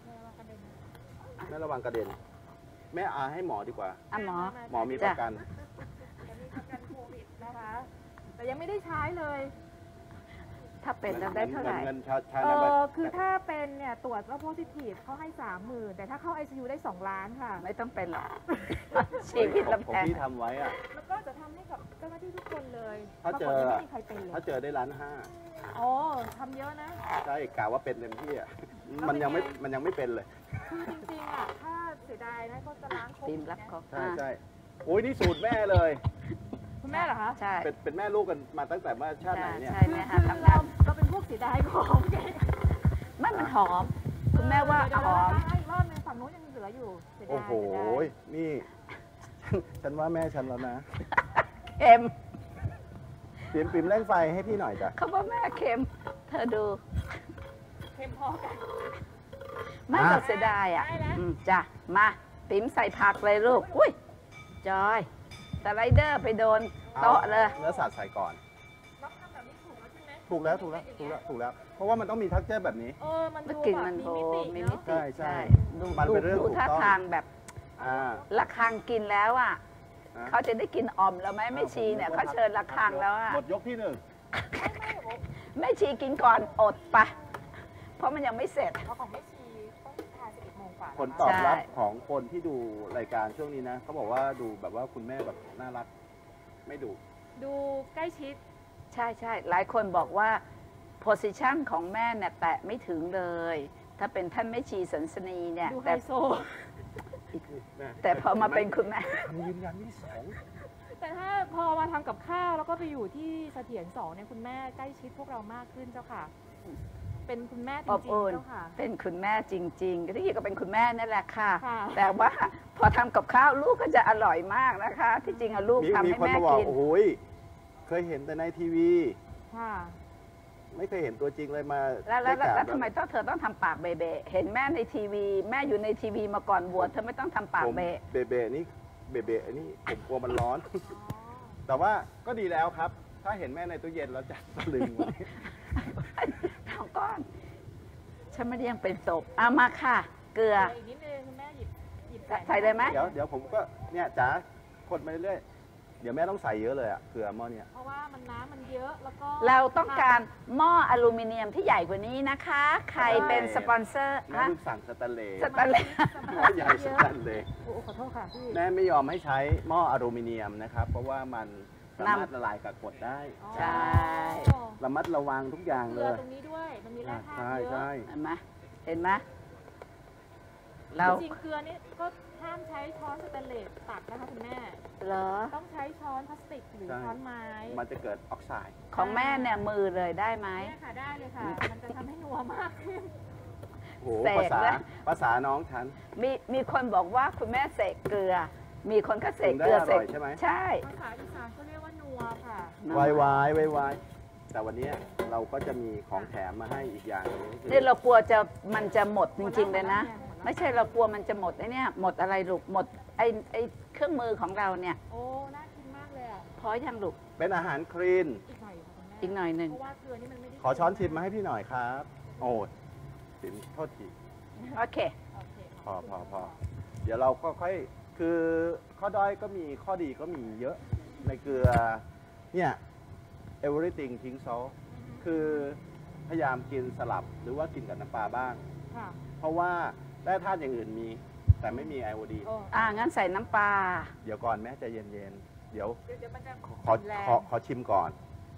ม่ระวังกระเด็น แม่ให้หมอดีกว่าอ่ะหมอหมอมีประกันจะมีประกันโควิดนะคะ แต่ยังไม่ได้ใช้เลยถ้าเป็นจะได้เท่าไหร่เงินใช้แล้วคือถ้าเป็นเนี่ยตรวจว่าโพซิทีฟเขาให้ 30,000 แต่ถ้าเข้า ICU ได้ 2 ล้านค่ะไม่ต้องเป็นหรอก ชีวิตละของแพงพี่ทำไว้อะแล้วก็จะทำให้กับเจ้าหน้าที่ทุกคนเลยถ้าเจอปรกฏยังไม่มีใครเป็นเลยถ้าเจอได้1.5 ล้านอ๋อทำเยอะนะใช่กะว่าเป็นเต็มที่อ่ะ มันยังไม่เป็นเลยคือจริงๆอ่ะ ถ้าเสียดายนะก็จะล้างโคฟิวิล์มดรับนะของใช่ใช่โอ้ยนี่สูตรแม่เลยคุณแม่เหรอคะใช่เป็นแม่ลูกกันมาตั้งแต่เมื่อชาติไหนเนี่ยใช่เนี่ยคืค่ะอทำเรางานเราเป็นพวกเสียดายของแกไม่มันหอม คุณแม่ว่าเดี๋ยหอมให้อีกรอบนึงฝั่งโน้นยังเหลืออยู่เสียดายโอ้โหเสียดายนี่ ฉันว่าแม่ฉันแล้วนะเค็มปิ่มเร่งไฟให้พี่หน่อยจ้ะเขาบอกแม่เค็ม เธอดูเค็มพอกันไม่อ่ะก็เสียดายอ่ะได้แล้วจ้ะ มาปิ๋มใส่ผักเลยลูก อุ้ย จอยสไลเดอร์ไปโดนโต๊ะเลยเนื้อสัตว์ใส่ก่อนน้องทำแบบนี้ถูกแล้วใช่ไหมถูกแล้ว เพราะว่ามันต้องมีทักเจอร์แบบนี้มันเมื่อดูกี้แบบมันมีโหมิติมีเนาะมิติใช่ดูมันเป็นเรื่องดูถูกท่าต้องทางแบบอ่าระฆังกินแล้วอ่ะอ่ะเขาจะได้กินอ่อมแล้วไหมแม่ชีเนี่ยเขาเชิญระฆังแล้วอ่ะหมดยกที่แม่ชีกินก่อนอดปะเพราะมันยังไม่เสร็จเพราะของแม่ชีต้องทาน11 โมงกว่า 1 ผลตอบรับใช่ของคนที่ดูรายการช่วงนี้นะเขาบอกว่าดูแบบว่าคุณแม่แบบน่ารัก ไม่ดุดูใกล้ชิดใช่ใช่หลายคนบอกว่า position ของแม่เนี่ยแตะไม่ถึงเลย ถ้าเป็นท่านแม่ชีสันสนีเนี่ยดูไฮแต่โซแต่พอมาเป็นคุณแม่ยืนยันที่สองแต่ถ้าพอมาทำกับข้าวแล้วก็ไปอยู่ที่เสถียร2เนี่ยคุณแม่ใกล้ชิดพวกเรามากขึ้นเจ้าค่ะ เป็นคุณแม่จอบริงอุ่ๆนเจ้าค่ะเป็นคุณแม่จริงๆก็ที่ก็เป็นคุณแม่นั่นแหละค่ะค่ะแต่ว่าพอทำกับข้าวลูกก็จะอร่อยมากนะคะ ที่จริงอะลูกทำมีให้คนแม่มาบอกกินโอ้โหยเคยเห็นแต่ในทีวีค่ะไม่เคยเห็นตัวจริงเลยมาแล้วได้กราบทำไมเธอต้องทำปากเบเบเห็นแม่ในทีวี แม่อยู่ในทีวีมาก่อนบวชเธอไม่ต้องทำปากผมเบะเบนี่เบอันนี้ผมกลัวมันร้อน แต่ว่าก็ดีแล้วครับ ถ้าเห็นแม่ในตู้เย็นแล้วจะตะลึงไว้ทองก้อน ฉันไม่ได้ยังเป็นศพเอามาค่ะ เกลืออีกนิดนึงคุณแม่หยิบใส่เลยไหมเดี๋ยวผมก็เนี่ยจ๋าคนไปเรื่อยๆเดี๋ยวแม่ต้องใส่เยอะเลยอะเกลือหม้อเนี่ยเพราะว่ามันน้ำมันเยอะแล้วก็เราต้องการหม้ออลูมิเนียมที่ใหญ่กว่านี้นะคะ ใครเป็นสปอนเซอร์แม่ฮะลูกสั่งสแตนเลสสแตนเลสหม้อใหญ่สแตนเลสโอ้ขอโทษค่ะพี่แม่ไม่ยอมให้ใช้หม้ออลูมิเนียมนะครับ เพราะว่ามันสามารถละลายกับกรดได้ใช่ระมัดระวังทุกอย่างเกเลลือย ตรงนี้ด้วย มันมีแร่ธาตุใช่เยใช่อะเห็นไหมเห็นไหมเราจริงๆเกลือนี่ก็ห้ามใช้ช้อนสแตนเลสตักนะคะคุณแม่เหรอต้องใช้ช้อนพลาสติกหรือช้อนไม้มันจะเกิดออกไซด์ของแม่เนี่ยมือเลยได้ไหมเนี่ยค่ะได้เลยค่ะ มันจะทำให้นัวมากขึ้นโอ้โหเสกภาษาน้องฉันมีคนบอกว่าคุณแม่เสกเกลือ มีคนก็เสกเกลือถึงได้อร่อยใช่ไหมใช่ภาษาอีสานก็เรียกว่านัวค่ะวายวายแต่วันนี้เราก็จะมีของแถมมาให้อีกอย่างหนึงก็คือนี่เรากลัวมันจะหมดจริง ๆ เลยนะ ไม่ใช่เรากลัวมันจะหมดไอ้เนี่ยหมดอะไรลูกหมดไอ้เครื่องมือของเราเนี่ยโอ้ น่ากินมากเลยอ่ะพอยังลูกเป็นอาหารคลีนอีกหน่อยค่ะคุณแม่อีกหน่อยหนึ่งเพราะว่าเกลือนี่มันไม่ได้ขอช้อนชิมมาให้พี่หน่อยครับ โอ้ยสินโทษทีโอเคโอเคพอ เดี๋ยวเราก็ค่อยคือข้อด้อยก็มีข้อดีก็มีเยอะในเกลือเนี่ย everything ทิ้งซอสคือพยายามกินสลับหรือว่ากินกับน้ำปลาบ้างค่ะเพราะว่าแร่ธาตุอย่างอื่นมี แต่ไม่มีไอโอดีนโอ้งั้นใส่น้ำปลาเดี๋ยวก่อนแม่ใจเย็นๆเดี๋ยวเดี๋ยวมันจะขแรงอชิมก่อน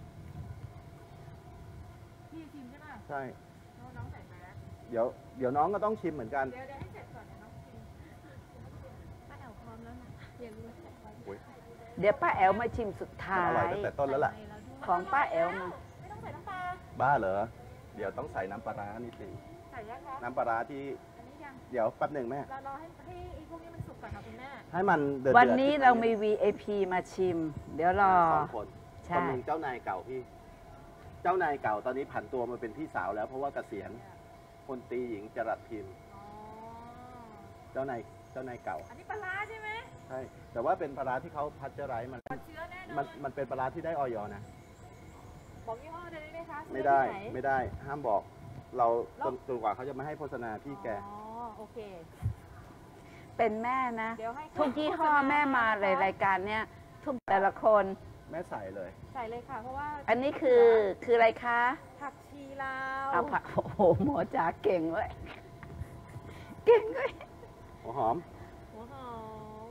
พี่ชิมใช่ป่ะใช่น้องใส่แมสเดี๋ยวน้องก็ต้องชิมเหมือนกันเดี๋ยวให้เสร็จก่อนเดี๋ยวน้องชิมป้าแอ๋วพร้อมแล้วนะเรียนรู้เสร็จก่อนเดี๋ยวป้าแอลมาชิมสุดท้าอร่อยยตั้งแต่ต้นแล้วล่ะของป้าแอลมาไม่ต้องใส่น้ำปลาบ้าเหรอ เดี๋ยวต้องใส่น้ำปลาร้านิดนึงใส่ยังคะน้ำปลาร้าที่อันนี้ยังเดี๋ยวแป๊บหนึ่งแม่เรารอให้ไอ้พวกนี้มันสุกก่อนค่ะคุณแม่ให้มันเดือดวันนี้เรามี VIP มาชิม เดี๋ยวรอสองคนใช่คนหนึ่งเจ้านายเก่าพี่ เจ้านายเก่าตอนนี้ผันตัวมาเป็นพี่สาวแล้ว เพราะว่าเกษียณพลตรีหญิงจรัสพิมพ์อ๋อเจ้านายเก่าอันนี้ปลาร้าใช่ไหมใช่ แต่ว่าเป็นปลาร้าที่เขาพัชเจอร์ไรส์มันปลาเชื้อแน่นอมัน นมันเป็นปลาร้าที่ได้ออยนะบอกยี่ห้อได้ไหมคะไม่ได้ซื้อที่หนไม่ได้ห้ามบอก เราจนกว่าเขาจะมาให้โฆษณาพี่แกอ๋อ โอเคเป็นแม่นะเดี๋ยวให้ทุกยี่ห้อแม่มาเลยรายการเนี้ยทุกแต่ละคนแม่ใส่เลยใส่เลยค่ะ เพราะว่าอันนี้คืออะไรคะผักชีลาวเอาผักโอ้โหหมอจ๋าเก่งเว้ยเก่งเว้ยหัวหอมหัวหอม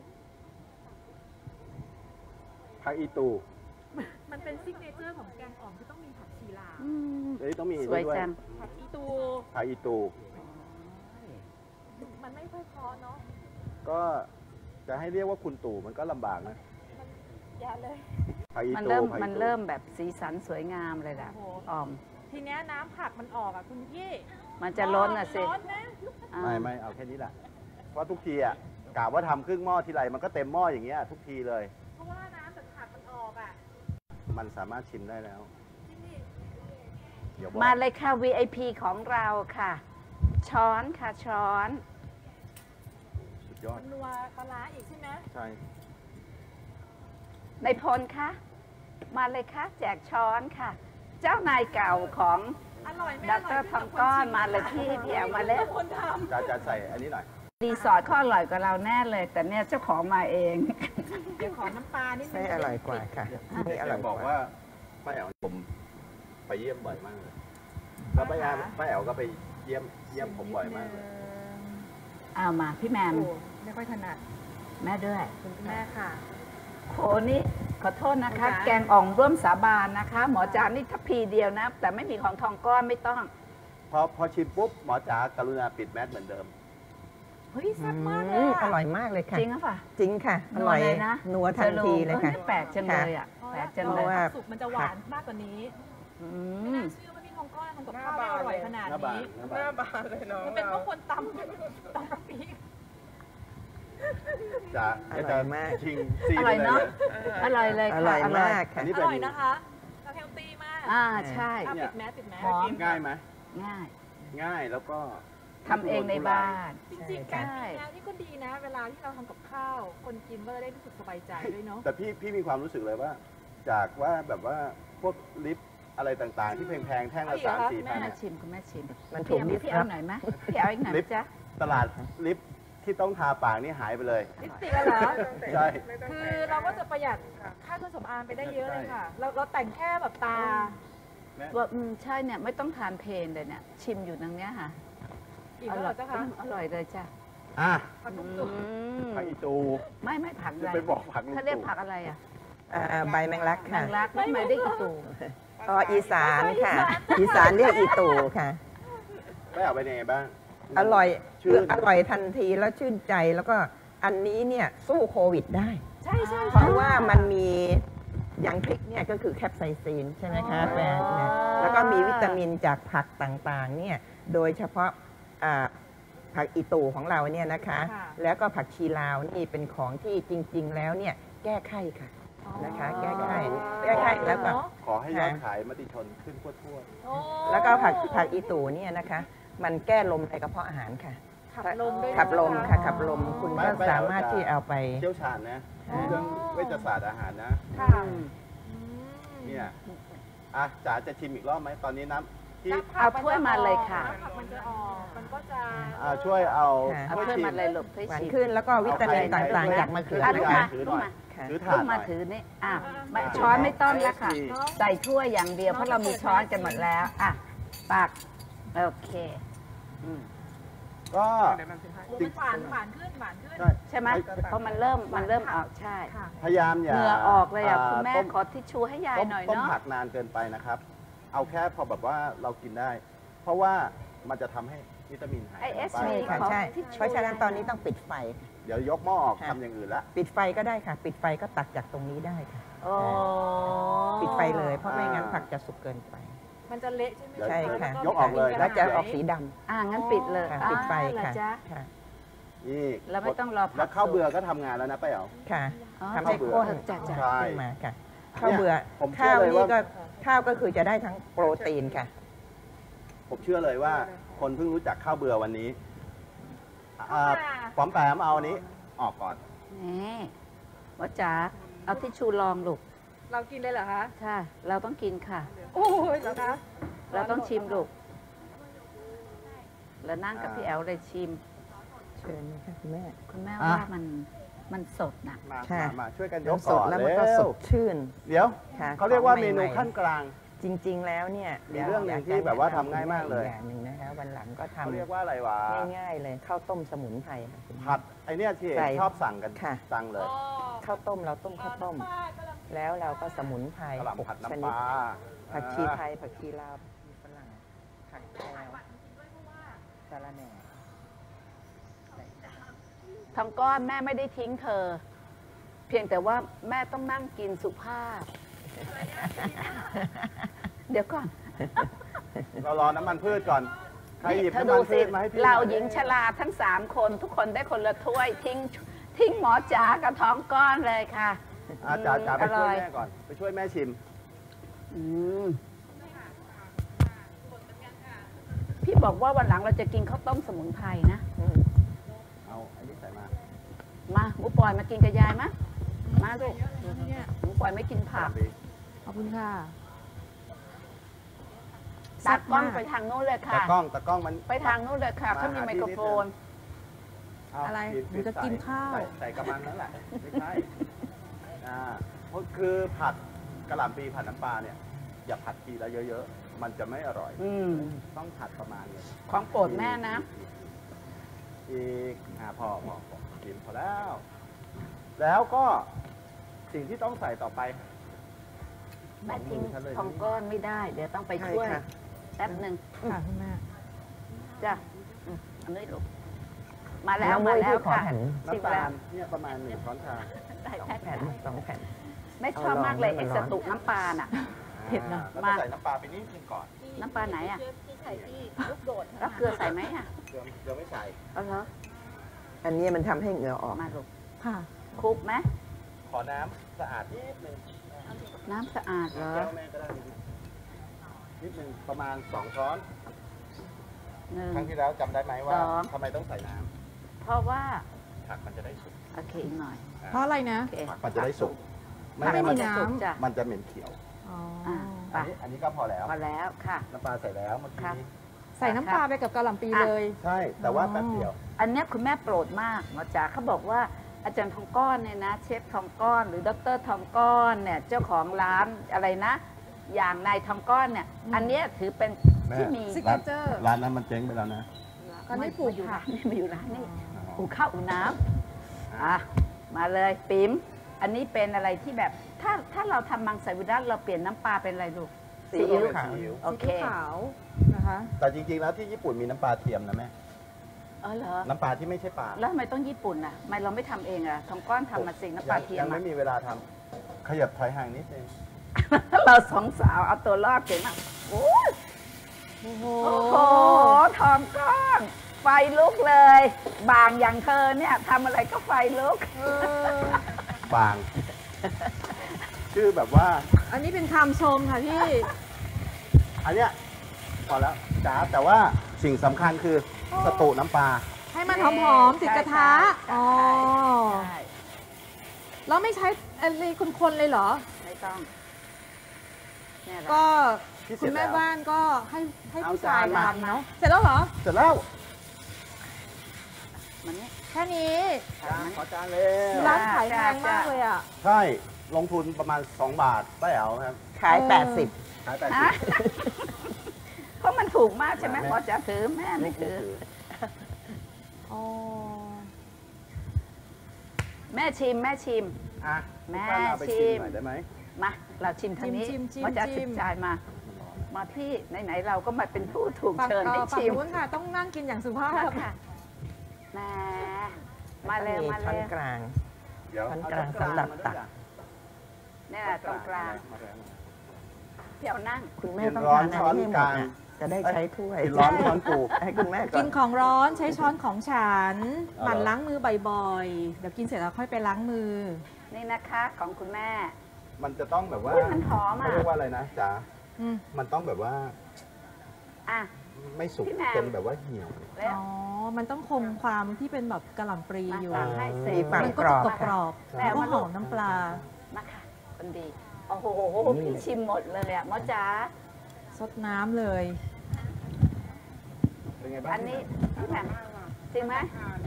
ผักอีตูมันเป็นซิกเนเจอร์ของแกงอ่อมที่ต้องมีผักชีลาวอืมเดี๋ยวนี้ต้องมีสวยด้วยจังผักอีตูผักอีตูมันไม่ค่อยเพอเนาะก็จะให้เรียกว่าคุณตู่มันก็ลำบากนะมันอย่าเลยผักอีมันตูเริ่มผักอีตูมันเริ่มแบบสีสันสวยงามเลยล่ะโอ้โหออมทีเนี้ยน้ำผักมันออกอ่ะคุณพี่มันจะล้นอ่ะสิร้อนนะอ่าไม่เอาแค่นี้แหละเพราะทุกทีอ่ะกะว่าทำครึ่งหม้อทีไรมันก็เต็มหม้ออย่างเงี้ยทุกทีเลยเพราะว่าน้ำจากผักมันออกอ่ะมันสามารถชิมได้แล้วที่นี่เดี๋ยวบอกมาเลยค่ะ VIP ของเราค่ะ ช้อนค่ะช้อนสุดยอดมันนัวปลาร้าอีกใช่ไหมใช่ในพลคะมาเลยค่ะแจกช้อนค่ะ เจ้านายเก่าของอร่อยไหมดรทองก้อนมาเลยพี่แอวมาเลยคนทจะใส่อันนี้หน่อยรีสอร์ทเขาอร่อยกว่าเราแน่เลย แต่เนี่ยเจ้าของมาเองำเดี๋ยวขอน้ำปลานิดนึไม่งอร่อยกว่าค่ะไม่อร่อยบอกกว่าว่าป้าแอ๋วผมไปเยี่ยมบ่อยมากเลย แล้วป้าแอ๋วก็ไปเยี่ยมผมบ่อยมากเลยเอามาพี่แมมโอ้ไม่ค่อยถนัดแม่ด้วยคุณแม่ค่ะโหนี่ขอโทษนะคะหมอจ๋าแกงอ่องร่วมสาบานนะคะ หมอจานนี่ทัพพีเดียวนะ แต่ไม่มีของทองก้อนไม่ต้องพอชิมปุ๊บหมอจ๋ากรุณาปิดแมสเหมือนเดิมเฮ้ยแซ่บมากเลอืยมอะอร่อยมากเลยค่ะจริงหรือเปล่าจริงค่ะ อร่อยนัวเลยนะนัวทันทีเลยค่ะออแปลกจังเลยอ่ะพอแปลแล้วกจังเพเลราะยว่าสุกมันจะหวานมากกว่านี้อืไม่มน่าเชื่อว่าพี่ทองก้อนทำกับข้าวได้อร่อยขนาดหน้าบานนี้หน้าบานมันเป็นเพราะคนตำกะปิจ๋าอร่อยมากชิงซีอร่อยเนอะ อร่อยเลยอค่ะร่อยอร่อยมากอัค่ะนนี้อเป็นร่อยนะคะแล้วเฮลตี้มากอ่าใช่อ่ะปิดแมสปิดแมสหอมง่ายไหมง่ายง่ายแล้วก็ทำเองในบ้านจริงๆใช่การมีแนวนี่ก็ดีนะ เวลาที่เราทำกับข้าว คนกินก็จะได้รู้สึกสบายใจด้วยเนาะแต่พี่มีความรู้สึกเลยว่า จากว่าแบบว่าพวกลิปอะไรต่างๆ ที่แพงๆ แท่งละเอาอีกเหรอคะ 3-4 พันแม่เนี่ยชิมคุณแม่ชิมมันพี่ถูกเอาลิฟพี่ต์ครัเอาบหน่อยไหมพี่เอาอีกหน่อยไหมจ๊ะตลาดลิปที่ต้องทาปากนี่หายไปเลยลิปสติกอะเหรอใช่คือเราก็จะประหยัดค่าเครื่องสำอางไปได้เยอะเลยค่ะ เราแต่งแค่แบบตาว่าใช่เนี่ยไม่ต้องทานเพลนเลยเนี่ย ชิมอยู่ตรงเนี้ยค่ะอีกอแล้วร่เหรออย เจ้าคะอร่อยเลยจ้ะอ่ะผักบุ้งอืสุกมผักอีตูไม่ผักอะจะไรไปบอกผักลุงเขาเรียกตู่ผักอะไรอ่ะใบแมงลักแมค่ะงลักไม่ได้อีตูอ๋ออีสานค่ะ อีสานเรียกอีตูค่ะไม่เอาไปยังไงบ้างอร่อยชื่นอร่อยทันทีแล้วชื่นใจแล้วก็อันนี้เนี่ยสู้โควิดได้ใช่ใช่เพราะว่ามันมีอย่างพริกเนี่ยก็คือแคปไซซินใช่ไหมคะแฟนเนี่ยแล้วก็มีวิตามินจากผักต่างๆเนี่ยโดยเฉพาะผักอีตูของเราเนี่ยนะคะ แล้วก็ผักชีลาวนี่เป็นของที่จริง ๆ แล้วเนี่ยแก้ไข้ค่ะนะคะแก้ไข้แล้วก็ขอให้ยอดขายมติชนขึ้นทั่วโอ้แล้วก็ผักอีตูเนี่ยนะคะมันแก้ลมในกระเพาะอาหารค่ะขับลมด้วยขับลมค่ะนขับลมคุณก็สามารถที่เอาไปๆ เชี่ยวชาญนะเรื่องเวชศาสตร์อาหารนะค่ะ อืมเนี่ยอ่ะจ๋าจะชิมอีกรอบไหมตอนนี้น้ำที่น้ำผัเอากถ้วยมาเลยค่ะน้ำผักมันจะออกมันก็จะช่วยเอาค่ะเอาช่วยถ้วยชิมมาเลยลูกถ้วยหวานชิมขึ้นแล้วก็วิตามินต่างๆจากมะเขืออ่ะลูลูกกมาถือหลูน่กอยมาค่ะถือลูถาดกหมาน่อยถือนี่อ่ะไม่ช้อนไม่ต้องแล้วค่ะ ใส่ถ้วยอย่างเดียวเพราะเรามีช้อนกันหมดแล้วอ่ะตักโอเคอืมก็โอ้มันหวานขึ้นหวานขึ้นใช่ใช่ไหมเพราะมันเริ่มออกใช่ค่ะพยายามอย่าเหงื่อออกเลยอ่ะคุณแม่ต้ขอทิชชูให้ยายหน่อยต้มเนาะผักนานเกินไปนะครับ เอาแค่พอแบบว่าเรากินได้ เพราะว่ามันจะทำให้วิตามินหายไอเอสไปมีค่ะขอใช่ทิชชูเพราะฉะนั้นตอนนี้ต้องปิดไฟเดี๋ยวยกหม้อออกค่ะทำอย่างอื่นละปิดไฟก็ได้ค่ะ ปิดไฟก็ตักจากตรงนี้ได้ค่ะโอ้ปิดไฟเลยเพราะไม่งั้นผักจะสุกเกินไปมันจะเละใช่ไหมใช่ค่ะยกออกเลยแล้วจะออกสีดงั้นปิดเลยำค่ะปิดไฟเหรอค่ะจ๊ะค่ะนี่แล้วไม่ต้องรอผักแล้วข้าวเบื่อก็ทำงานแล้วนะป้าเอ๋วค่ะอ๋อทำให้ข้าวเบื่อข้นจ้ะจ้ะใช่ขึ้นมาค่ะข้าวเบื่อผมเชื่ข้าอวเลยนี่ว่าก็ข้าวก็คือจะได้ทั้งโปรตีนค่ะผมเชื่อเลยว่า คนเพิ่งรู้จักข้าวเบื่อวันนี้ปอมแปมเอาอันนี้ออกก่อนนี่ว่าจ๋าเอาทิชชูรองลูกเรากินเลยเหรอคะใช่เราต้องกินค่ะโอ้ยเหรอคะเราต้องชิมลูกแล้วนั่งกับพี่แอลเลยชิมชเชิญนะคะคุณแม่คุณแม่อ่ะว่ามันสดนะมาค่ะมาช่วยกันยกสก่ดอนแล้วเร็มันก็สวดชื่นเดี๋ยวค่ะเขาเรียกว่าของเมนูใหๆขั้นกลางจริง ๆ แล้วเนี่ยมีเรื่องหนึ่งที่แบบว่าทำง่ายมากเลยอย่างหนึ่งนะคะวันหลังก็ทำเขาเรียกว่าอะไรวะง่ายๆเลยข้าวต้มสมุนไพรค่ะคุณแม่ผัดไอเนี้ยที่ใส่ชอบสั่งกันค่ะจังเลยข้าวต้มเราต้มข้าวต้ม แล้วเราก็สมุนไพรกะหล่ำผัดชน้ำนิปดลาผักชีไทยผักชีลาวผักชีฝรั่งผักแพรวสาระแหน่ทองก้อนแม่ไม่ได้ทิ้งเธอ เพียงแต่ว่าแม่ต้องนั่งกินสุภาพ เดี๋ยวก่อนเรารอน้ำมันพืชก่อน ใครหยิบเธอน้ำดูมันพืสิชมาให้พี่เราน่อยหญิงชราทั้ง3 คนทุกคนได้คนละถ้วยทิ้งหมอจ๋ากับท้องก้อนเลยค่ะจ๋าไปอช่ร่วอย ยแม่ก่อน ไปช่วยแม่ชิมอืมพี่บอกว่าวันหลังเราจะกินข้าวต้มสมุนไพรนะเอาอันนี้ใส่มามาหมูปล่อยมากินกับยายมะมาลูกหมูปล่อยไม่กินผักขอบคุณค่ะตัดกล้องไปทางนู้นเลยตะค่ะกล้องตะกล้องมันไปทางนู้นเลยค่ะมาเขามีหาไมที่โครนิดโฟนึนง เาอะไรปิดหนูจะกินข้าวใส่กระมังนั่นแหละ ไม่ใช่เพราะคือผัดกะหล่ำปีผัดน้ำปลาเนี่ย อย่าผัดทีละเยอะๆ มันจะไม่อร่อยอืมต้องผัดประมาณนี้ของโปรดแม่นะอีกพอกินพอแล้ว แล้วก็สิ่งที่ต้องใส่ต่อไปแม่ทิ้งฉันเลยทองก้อนไม่ได้ เดี๋ยวต้องไปช่วยใช่ค่ะแป๊บหนึ่งค่ะคุณแม่จ้ะอันนี้ลูกมาแล้วน้ำมามุ้ยแล้วที่ขอค่ะแผ่นชิมน้ำตาแล้วลเนี่ยประมาณ1 ช้อนชาได้สองแป๊บแผ่น2 แผ่นไม่ชอบมากเลยเอาลองให้ไอ้มันสร้อนตุน้ำปลาน่ะเผ็ดนะแล้วก็ใส่น้ำปลาไปนิดนึงก่อนน้ำปลาไหนอ่ะแล้วเกลือใส่ไหมอ่ะเกลือไม่ใส่เอาเหรออันนี้มันทำให้เหงื่อออกมาลูกค่ะคลุกไหมขอน้ำสะอาดนิดนึงน้ำสะอาดเหรอแก้วแม่ก็ได้นิดนึงประมาณ2 ช้อนหนึ่งครั้งที่แล้วจำได้ไหมว่าสองทำไมต้องใส่น้เพราะว่าำผักมันจะได้สุกโอเคอีกหน่อยเพราะอะไรนะโอเคผักมันจะได้สุก ไม่ผักงั้นมัมัน นจะจะสุกจ้ะมันจะเหม็นเขียวอ๋อไปอันนี้ก็พอแล้วพอแล้วค่ะน้ำปลาใส่แล้วเมื่อกี้ค่ะนี้ใส่น้ำปลาไปกับกะหล่ำปีเลยใช่ แต่ว่าแป๊บเดียวอันเนี้ยคุณแม่โปรดมากหมอจ๋าเขาบอกว่าอาจารย์ทองก้อนเนี่ยนะ เชฟทองก้อนหรือดรทองก้อนเนี่ยเจ้าของร้านอะไรนะ อย่างนายทองก้อนเนี่ยอืมอันเนี้ยถือเป็นแม่ที่มีซิกเนเจอร์ร้านนั้นมันเจ๊งไปแล้วนะตอนนี้ปลูกมาอยู่ค่ะร้านนี่มาอยู่ร้านนี่อูข้าวอูน้ำอ่ะมาเลยปิ๋มอันนี้เป็นอะไรที่แบบถ้าเราทำมังสวิรัตเราเปลี่ยนน้ำปลาเป็นอะไรลูกซีอิ๊วขาวโอเคซีอิ๊วขาวนะคะแต่จริงๆแล้วที่ญี่ปุ่นมีน้ำปลาเทียมนะแม่เออเหรอน้ำปลาที่ไม่ใช่ปลาแล้วทำไมต้องญี่ปุ่นอ่ะทำไมเราไม่ทำเองอ่ะทองก้อนทำมาสิน้ำปลาเทียยัมงอ่ะไม่มีเวลาทำขยับถอยห่างนิดนึงเราสองสาวเอาตัวรอดเก่งมากโอ้ยโอ้โหโอ้โหทองก้อนไฟลุกเลย บางอย่างเธอเนี่ยทำอะไรก็ไฟลุกเออบาง ชื่อแบบว่าอันนี้เป็นคำชมค่ะพี่อันเนี้ยพอแล้วจ๋าแต่ว่าสิ่งสำคัญคือสตูน้ำปลาให้มันหอมๆติดกระทะใช่อ๋อใช่แล้วไม่ใช้อะไรคนๆเลยเหรอไม่ต้องเนี่ยแหละก็ที่เสคุร็ณจแม่แล้วบ้านก็ให้ผู้ชายเอาจานมาทำเนาะ เสร็จแล้วเหรอเสร็จแล้วมันนี่แค่นี้จานขอจานเลยร้านขายแพงมากเลยอ่ะใช่ ลงทุนประมาณ2 บาทป้าแอ๋วครับขายเออ 80 ขายฮะ เพราะมันถูกมากใช่ไหมแม่พอจะถือแม่ไม่ถืออ๋อแม่ชิมแม่ชิมอ่ะแม่ทุกท่านเอาไปชิชิมมหน่อยได้ไหมมาเราชิมทางนี้ชิมๆๆพอจะสิบจานมา มาพี่ไหนๆเราก็มาเป็นผู้ถูกฝั่งเชิญให้ฝั่งชิมนู้นค่ะ ต้องนั่งกินอย่างสุภาพค่ะแหมมาเร็วมาช้อนเร็วกลางเดี๋ยวช้อนเอากลางสำหรับตักเนี่ยแหละตรงกลางพี่เอานั่งคุณแม่ต้องทานอันนี้ให้หมดน่ะจะได้ใช้ถ้วยกินร้อนช้อนปูให้คุณแม่ก่กิอนนของร้อนใช้ช้อนของฉันเอาเหรอหมั่นล้างมือบ่อยๆ เดี๋ยวกินเสร็จแล้วค่อยไปล้างมือนี่นะคะของคุณแม่มันจะต้องแบบว่าอุ๊ยมันหอมอ่ะเขาเรียกว่าอะไรนะจ๋าอืมมันต้องแบบว่าอ่ะไม่สุกพี่แหม่มจนแบบว่าเหี่ยวแล้วอ๋อ มันต้องคงความที่เป็นแบบกะหล่ำปลีอยู่มาให้เสร็มีจฝั่งมันกก็รจะอบกรอบใช่ๆแล้วก็หอมน้ำปลามาค่ะคนดี โอ้โหพี่ชิมหมดเลยอ่ะหมอจ๋าซดน้ำเลยเป็นไงบ้างอันนี้พี่แหม่มจริงไหม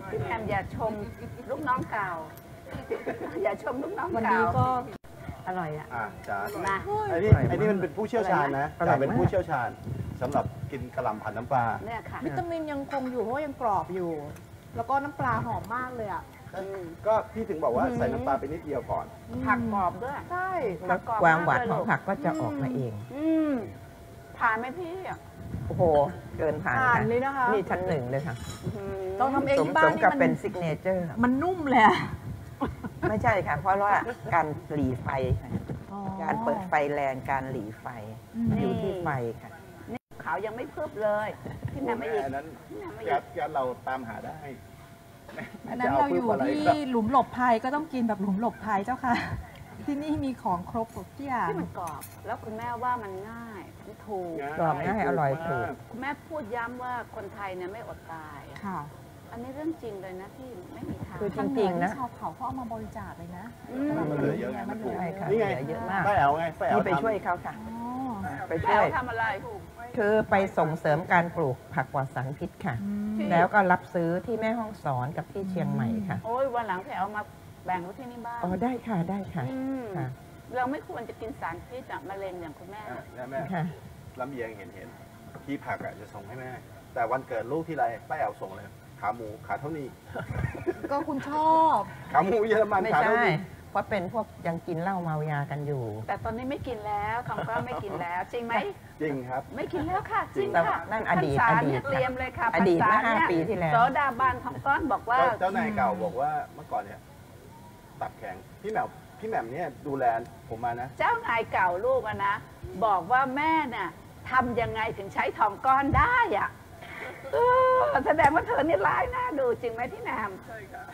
พี่แหม่มอย่าชมลูกน้องเก่า อย่าชมลูกน้องวันเก่านี้ก็อร่อยอ่ะจ๋ามาอันนี้มันเป็นผู้เชี่ยวชาญนะอร่จ๋าอยมากเป็นผู้เชี่ยวชาญสำหรับกินกะหล่ำผัดน้ำปลาเนี่ยค่ะวิตามินยังคงอยู่เพราะว่ายังกรอบอยู่ แล้วก็น้ำปลาหอมมากเลยอ่ะก็พี่ถึงบอกว่าใส่น้ำปลาไปนิดเดียวก่อนผักกรอบด้วยใช่แล้วความหวานของผักก็จะออกมาเองผ่านไหมพี่โอ้โห เกินผ่านผ่านค่ะเลยนะคะนี่ชั้นหนึ่งเลยค่ะเราทำเองสมที่บ้าสนมนี่กับมันเป็นซิกเนเจอร์มันนุ่มเลยอะไม่ใช่ค่ะ เพราะว่าการหลีไฟค่ะการเปิดไฟแรงการหลีไฟ อยู่ที่ไฟค่ะขาวยังไม่พึบเลยพี่แหม่มไม่อีกอันนั้นพี่แหม่มไม่แก๊อีสกแก๊สเราตามหาได้อันนั้นเราอยู่ที่หลุมหลบภัยก็ต้องกินแบบหลุมหลบภัยเจ้าค่ะ ที่นี่มีของครบทุกอย่างที่มันกรอบ แล้วคุณแม่ว่ามันง่ายมันถูกกรอบง่ายอร่อยถูกคุณแม่พูดย้ำว่าคนไทยเนี่ยไม่อดตายอะค่ะอันนี้เรื่องจริงเลยนะพี่ไม่มีทางคือจริงๆนะชาวเขาเขาเอามาบริจาคเลยนะมันเหลือเยอะไงมัมัน นเหลืถูกอใช่ค่ะนี่ไงเหลือเยอะมากป้าแอ๋วไงป้าแอ๋วนี่ไปช่วยเขาค่ะอ๋อไปแล้ช่ววย ทำอะไรคือไปส่งเสริมการปลูกผักปลอดสารพิษค่ะ แล้วก็รับซื้อที่แม่ฮ่องสอนกับที่เชียงใหม่ค่ะโอ้ยวันหลังพี่เอามาแบ่งไว้ที่นี่บ้างอ๋อได้ค่ะได้ค่ะ ค่ะเราไม่ควรจะกินสารพิษอะมะเร็งอย่างคุณแม่แม่ค่ะลำเอียงเห็นพี่ผักอ่ะจะส่งให้แม่ แต่วันเกิดลูกที่ไรป้าแอ๋วส่งเลย ขาหมูขาเท่านี้ก็คุณชอบขาหมูเยอรมันไม่ขาเท่าใช่นี้เพราะเป็นพวกยังกินเหล้าเมายากันอยู่แต่ตอนนี้ไม่กินแล้วทองก้อนไม่กินแล้ว จริงไหมจริงครับไม่กินแล้วค่ะ จริงแต่ค่ะนั่นอดีตพรรษาอดีตเนี่ยเตรียมเลยค่ะอดีตพรรษเมื่อห้าเนี่ยปีที่แล้วโสดาบันทองก้อนบอกว่าเจ้านายเก่าบอกว่าเมื่อก่อนเนี่ยตับแข็งพี่แหม่มเนี่ยดูแลผมมานะเจ้านายเก่าลูกอะนะ บอกว่าแม่น่ะทำยังไงถึงใช้ทองก้อนได้อะแสดงว่าเธอเนี่ยร้ายน่าดูจริงไหมพี่แหนมใช่ค่ะ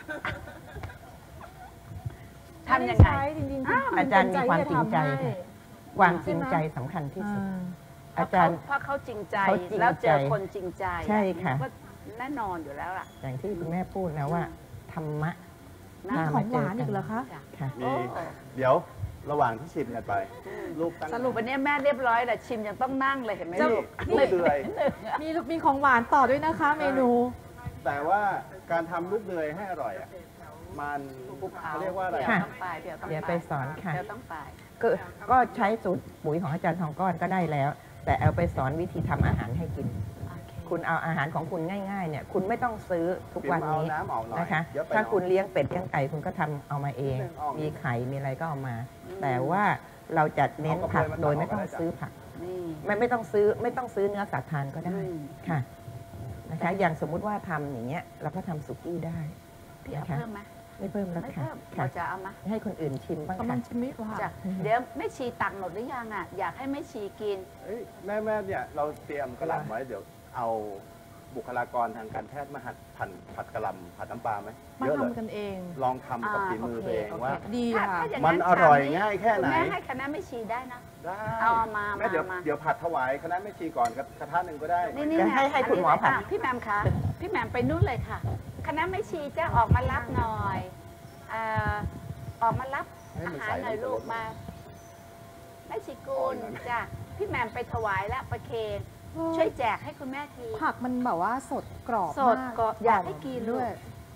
ทำยังไงจริงๆอ้าวอาจารย์มีความจริงใจค่ะ ความจริงใจสำคัญที่สุด อาจารย์เพราะเขาจริงใจเขาจริงใจแล้วเจอคนจริงใจใช่ค่ะก็แน่นอนอยู่แล้วล่ะอย่างที่คุณแม่พูดนะว่า ธรรมะนะพาขมาองหวานอีกเหรอคะจ้ะค่ะมีเดี๋ยวระหว่างที่ชิมกันไป ลูกตั้งสรุปวันนี้แม่เรียบร้อยแต่ชิมยังต้องนั่งเลยเห็นไหมนี่ลูกลูกเดือยมีของหวานต่อด้วยนะคะเมนูแต่ว่าการทำลูกเดือยให้อร่อยอ่ะมันภูเขาเขาเรียกว่าอะไรเดี๋ยวค่ะต้องไปเดี๋ยวต้องเดี๋ยวไปสอนค่ะเดี๋ยวต้องไปก็ใช้สูตรปุ๋ยของอาจารย์ทองก้อนก็ได้แล้ว แต่เอาไปสอนวิธีทำอาหารให้กิน คุณเอาอาหารของคุณง่ายๆเนี่ยคุณไม่ต้องซื้อทุกวันเอานี้น้ำออกหน่อยนะคะเยอะไปถ้าหน่อยคุณเลี้ยงเป็ดเลี้ยงไก่คุณก็ทำเอามาเองนิดนึงออกมีไข่มีอะไรก็เอามา แต่ว่าเราจะเน้นผักเอากระเพื่อมโดยไม่ต้องมาต่อก็ได้ซื้อผักนี่ไม่ต้องซื้อเนื้อสัตว์ทานก็ได้อืมค่ะนะคะ อย่างสมมุติว่าทำอย่างเงี้ยเราก็ทำสุกี้ได้พี่เอานะคะเพิ่มไหมไม่เพิ่มแล้วไม่ค่ะเพิ่มค่ะเราจะเอามาให้คนอื่นชิมบ้างกำลัค่ะงชิมไม่ค่ะจ้ะเดี๋ยวแม่ชีตักหมดหรือยังอ่ะอยากให้แม่ชีกินเอ้ยแม่เนี่ยเราเตรียมกระหล่ำไว้เดี๋ยวเอาบุคลากรทางการแพทย์มาผัดกระหล่ำผัดน้ำปลาไหมมาเยอะเลยทำกันเองลองทำกับฝีมือตัวเองว่าดีถ้าค่ะถ้าอย่างมันอร่อยง่ายแค่ไหนณแม่ให้คณะแม่ชีได้นะได้เอามาแม่เดี๋ยวมาเดี๋ยวผัดถวายคณะแม่ชีก่อนกับกระทะหนึ่งก็ได้นี่นี่จะให้คุณหมอผัดพี่แหมมคะพี่แหมมไปนู่นเลยค่ะ คณะแม่ชีจะออกมารับหน่อยออกมารับให้อามันหารใส่หน่อยลูกมาแม่ชีกุลจ้ะพี่แหมมไปถวายและประเคนช่วยแจกให้คุณแม่ทีผักมันแบบว่าสดกรอบสดมากก็อยากให้กินด้วย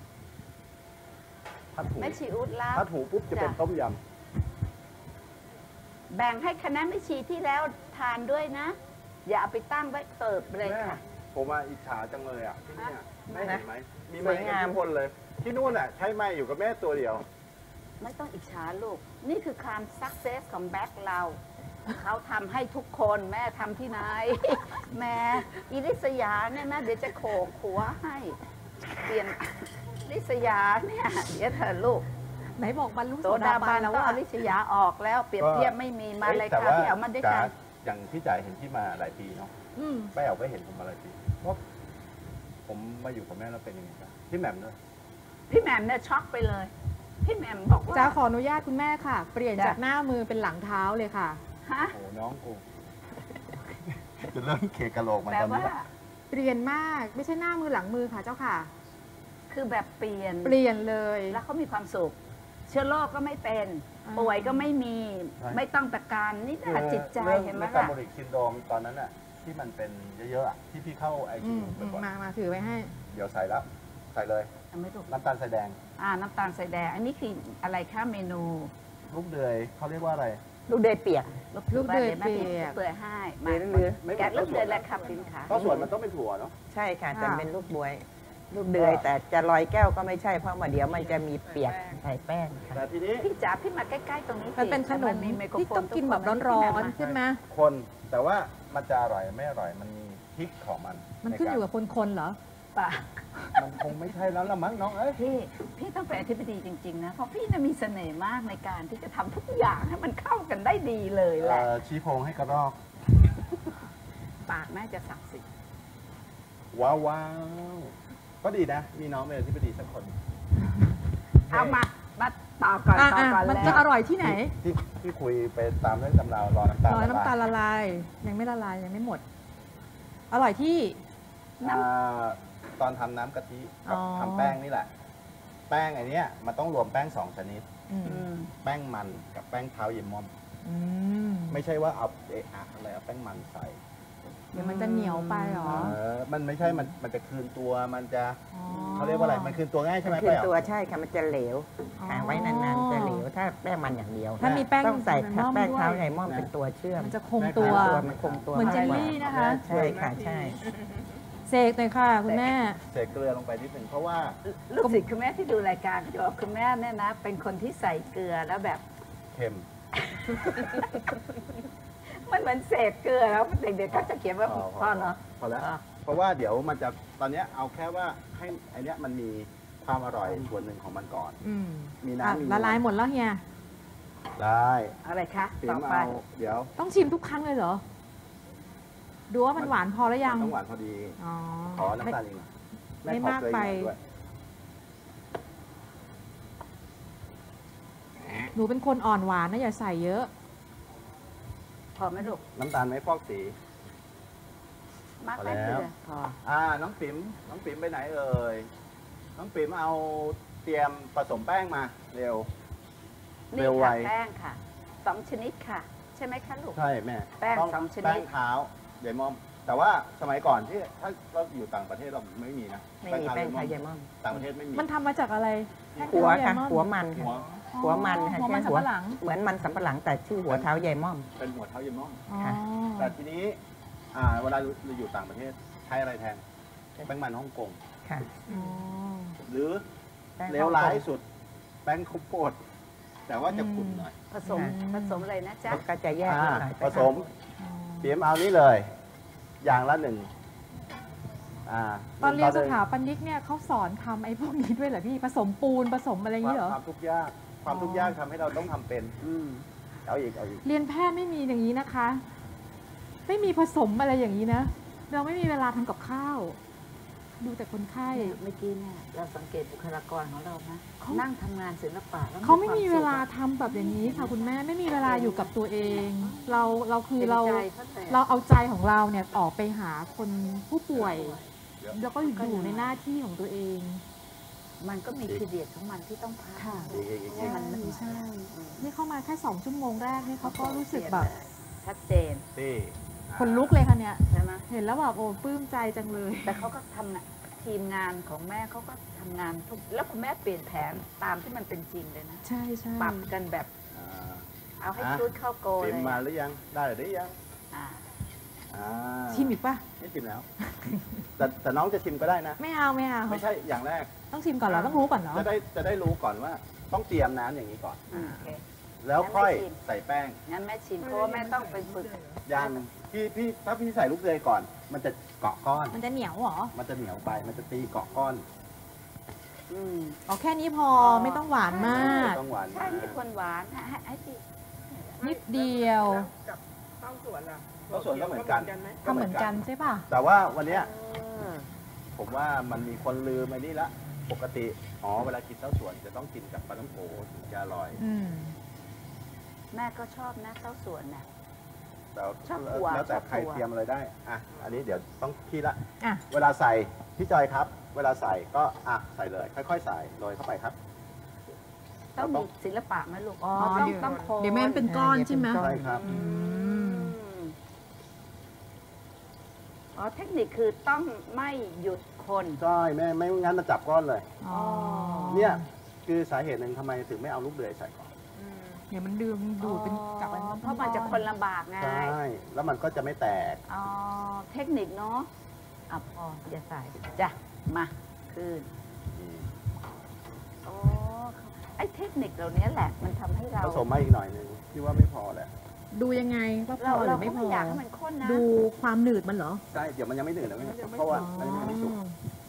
ผัดหูแม่ชีอุดรับผัดหูปุ๊บจะเป็นจ้ะต้มยแบ่งให้คณะแม่ชีที่แล้วทานด้วยนะ อย่าเอาไปตั้งไว้เติบำเลยแม่ค่ะผมว่าอิจฉาจังเลยอ่ะที่เนี่ยแม่เห็นไหมมีสไม้วยงามทุกคนเลย ที่นู่นอ่ะใช้ไม้อยู่กับแม่ตัวเดียวไม่ต้องอิจฉาลูก นี่คือความสักเซสของแบ็คเรา เขาทำให้ทุกคนแม่ทำที่ไหน แม่อิริสยาเนี่ยนะเดี๋ยวจะโขกหัวให้ เปลี่ยนลิษยาเนี่ยเดี๋ยวเธอลูกไหนบอกบรรลุโสดาบันแล้วว่าลิษยาออกแล้วเปรียบเทียบไม่มีมาเลยแต่ค่ะว่าพี่เอามาด้วยกันอย่างที่จ่ายเห็นที่มาหลายปีเนาะอืมแม่เอาไปเห็นผมมาหลายปีเพราะผมมาอยู่กับแม่แล้วเป็นยังไงบ้างพี่แหม่มด้วยพี่แหม่มเนี่ยช็อกไปเลย พี่แหม่มบอกว่าจะขออนุญาตคุณแม่ค่ะ เปลี่ยนจ้ะจากหน้ามือเป็นหลังเท้าเลยค่ะฮะโอ้น้องกู จะเริ่มเคกะโหลกมาแปลตอนว่านี้ละเปลี่ยนมากไม่ใช่หน้ามือหลังมือค่ะเจ้าค่ะคือแบบเปลี่ยนเปลี่ยนเลยแล้วเขามีความสุข เชื้อโรคก็ไม่เป็นอ่าป่วยก็ไม่มี ไม่ต้องตะการนี่แหละจิตใจเห็นไหมเมตาล่ะบอลิกซินโดรมตอนนั้นอ่ะที่มันเป็นเยอะๆอะที่พี่เข้าไออืซีมบ่อยมาถือไว้ให้ๆเดี๋ยวใส่ละส่เลยเอาไม่ถูกน้ำตาลทรายแดงน้ำตาลทรายแดง อันนี้คืออะไรคะเมนูลูกเดือยเขาเรียกว่าอะไรลูกเดือยเปียกลูกเดือยเปียกเปื่อยให้มาหรือไม่เหมืแกะอนลูกเดือยแล้วค่ะปิ่นค่ะข้าวสวนมันต้องเป็นถั่วเนาะใช่ค่ะแต่เป็นลูกบวย ลูกเดือยแต่จะลอยแก้วก็ไม่ใช่เพราะว่าเดี๋ยวมันจะมีเปียกใส่แป้งค่ะแต่ทีนี้พี่จ๋าพี่มาใกล้ๆตรงนี้สิมันเป็นขนมไโครที่โฟต้องกินแบบร้อนๆใช่ไหมคนแต่ว่ามันจะอร่อยไม่อร่อยมันมีพริกของมันมันขึ้นอยู่กับคนๆเหรอป่ะมันคงไม่ใช่แล้วละมั้งน้องเอ้ยพี่ต้องเป็นอธิบดีจริงๆนะ เพราะพี่น่ะมีเสน่ห์มากในการที่จะทำทุกอย่างให้มันเข้ากันได้ดีเลยแหละชี้โพงให้กระรอกปากแม่จะศักดิ์สิทธิ์ว้าวว้าวก็ดีนะ มีน้องเป็นอธิบดีสักคนเอามาต่อก่อนต่อก่อนมันเลยจะอร่อยที่ไหนที่คุยไปตามเรื่องตำราวรอน้ำตาลรอน้ำตาลละลาย ยังไม่ละลายยังไม่หมด อร่อยที่ตอนทำน้ำกะทิกับอ๋อทำแป้งนี่แหละ แป้งไอ้นี้มันต้องรวมแป้ง2 ชนิดอืมอืมแป้งมันกับแป้งเท้าเยมมอมอืมไม่ใช่ว่าเอาอะไรเอาแป้งมันใส่เดี๋ยวมันจะเหนียวไปเหรอมันไม่ใช่ มันจะคืนตัว มันจะอ๋อเขาเรียกว่าอะไร มันคืนตัวง่ายใช่ไหมคือป้าตัวแอ๋วใช่ค่ะมันจะเหลวอ๋อค้างไว้นานๆจะเหลวถ้าแป้งมันอย่างเดียวถ้ามีแป้งต้องใส่ไดมอนด์แป้งด้วยเท้าไดมอนด์เป็นตัวเชื่อมมันจะคงตัวมันคงตัวเหมือนเจลากกว่าลี่นะคะใช่ค่ะใช่เสกหน่อยค่ะคุณแม่เศษเกลือลงไปนิดหนึ่งเพราะว่าลูกศิษย์คุณแม่ที่ดูรายการเขาจะบอกคุณแม่เนี่ยนะ เป็นคนที่ใส่เกลือแล้วแบบเค็มมันเหมือนเศษเกลือแล้วเด็กๆก็จะเขียนว่าพอเนาะพอแล้วอ่ะเพราะว่าเดี๋ยวมันจะตอนเนี้ยเอาแค่ว่าให้ไอเนี้ยมันมีความอร่อยส่วนหนึ่งของมันก่อนอืมมีอ่ะน้ำมีละลายหมดแล้วเฮียได้อะไรคะติ๋ต่อมไปเอาเดี๋ยวต้องชิมทุกครั้งเลยเหรอ ดูว่ามันหวานพอหรือยังมันต้องหวานพอดีอ๋อขอน้ำตาลอีกหน่อยไม่ขอมากเกลือไปอีกหน่อยด้วยหนูเป็นคนอ่อนหวานนะอย่าใส่เยอะพอไหมลูกน้ำตาลไม่ฟอกสีมากพอไหมแล้วเกลือพอน้องปิ๋มไปไหนเอ่ย น้องปิ๋มเอาเตรียมผสมแป้งมาเร็วนี่เร็วไวค่ะแป้งค่ะ2 ชนิดค่ะ ใช่ไหมคะลูกใช่แม่แป้งต้องสองชนิดแป้งเท้าเดมอม แต่ว่าสมัยก่อนที่ถ้าเราอยู่ต่างประเทศเราไม่มีนะไม่มีแป้งเท้าเยมมอนต่างประเทศไม่มีมันทำมาจากอะไรหัวค่ะแป้งเท้าหัวมันหัวค่ะหัวมันค่ะหัวมันใช่สำปะหลังเหมือนมันสำปะหลังแต่ชื่อหัวเท้าใยม่อมเป็นหัวเท้าเยมอมอ๋อค่ะแต่ทีนี้เวลาเราอยู่ต่างประเทศใช้อะไรแทนแป้งมันฮ่องกงค่ะอ๋อหรือแป้งเลวร้ายสุดแป้งข้าวโพดแต่ว่าจะขุ่นหน่อยผสมอะไรนะจ๊ะก็จะแยกนิดหน่อยผสมเตรียมเอานี้เลย อย่างละ1 ตอนเรียนหสงถาปนิกเนี่ยเขาสอนทำไอ้พวกนี้ด้วยเหรอพี่ ผสมปูนผสมอะไรอย่างนี้เหรอความทุกข์ยากความทุกข์ยากทำให้เราต้องทำเป็นเอาอีกเรียนแพทย์ไม่มีอย่างนี้นะคะ ไม่มีผสมอะไรอย่างนี้นะ เราไม่มีเวลาทำกับข้าว ดูแต่คนไข้เมื่อกี้เนี่ยเราสังเกตบุคลากรของเราไหมเขานั่งทำงานศิลปะแล้วเขาไม่มีควเวสุขลาอะทำแบบอย่างนี้ค่ะคุณแม่ไม่มีเวลาอยู่กับตัวเอง เราคือเป็นเราใจเขาแต่เราเอาใจของเราเนี่ยออกไปหาคนผู้ป่วย แล้วก็อยู่ในหน้าที่ของตัวเองมันก็มีพีเรียดของมันที่ต้องพักค่ะอีกให้มันใช่ นี่เข้ามาแค่2 ชั่วโมงแรกนี่เขาก็รู้สึกแบบชัดเจนที่คนลุกเลยค่ะเนี่ยใช่ไหมเห็นแล้วแบบโอ้ปลื้มใจจังเลยแต่เขาก็ทำงานทีมงานของแม่เขาก็ทำงานทุกแล้วคุณแม่เปลี่ยนแผนตามที่มันเป็นจริงเลยนะใช่ใช่ปรับกันแบบเอาให้ชุดเข้าโกเตรีเลย ยมมาหรือยังได้หรือยังอ่าชิมอีกปะไม่ชิมแล้ว แต่น้องจะชิมก็ได้นะไม่เอาไม่เอาไม่ใช่อย่างแรกต้องชิมก่อนเหรอต้องรู้ก่อนเหรอจะได้รู้ก่อนว่าต้องเตรียมน้ำอย่างนี้ก่อนโอเคแล้วค่อยงั้นไม่ชิมใส่แป้งงั้นแม่ชิมเพราะว่าแม่ต้องไปฝึกอย่างพี่ถ้าพี่ใส่ลูกเดือยก่อน มันจะเกาะก้อนมันจะเหนียวเหรอมันจะเหนียวไป มันจะตีเกาะก้อนอ๋อแค่นี้พอไม่ต้องหวานมากต้องหวานใช่ไม่ควรหวานให้ตีนิดเดียวข้าวสวนก็เหมือนกันทำเหมือนกันใช่ป่ะแต่ว่าวันเนี้ยผมว่ามันมีคนลืมไอ้นี่ละ ปกติ เวลากินข้าวสวนจะต้องกินกับปลาต้องโกถึงจะอร่อยแม่ก็ชอบนะข้าวสวนน่ะแต่ชอบถั่วแล้วแต่ชอบถั่วใครเตรียมอะไรได้ อันนี้เดี๋ยวต้องพี่ละอ่ะเวลาใส่ พี่จอยครับ เวลาใส่ก็ใส่เลย ค่อยๆ ใส่โรยเข้าไปครับต้องมีศิลปะไหมลูกอ๋อต้องโคนเดี๋ยวแม่เป็นก้อนใช่ไหมใช่ครับเทคนิคคือต้องไม่หยุดคคนใช่ไม่งั้นมันจับก้อนเลยอ๋อเนี่ยคือสาเหตุหนึ่งทำไมถึงไม่เอาลูกเดือยใส่ก่อนเดี๋ยวมันดูดเป็นกับอันนั้นเพราะมันจะคนลำบากไงใช่แล้วมันก็จะไม่แตกอ๋อเทคนิคเนาะอ่ะพออย่าใส่จ้ะมาคืนโอ้ไอ้เทคนิคเหล่านี้แหละมันทำให้เราผสมมาอีกหน่อยหนึงพี่ว่าไม่พอแหละดูยังไงว่าพเราอหรืเราอก็ไม่พไม่ออยากให้มันข้นนะดูความหนืดมันเหรอใช่เดี๋ยวมันยังไม่หนืดนะเพราะว่ามันยังไม่สุก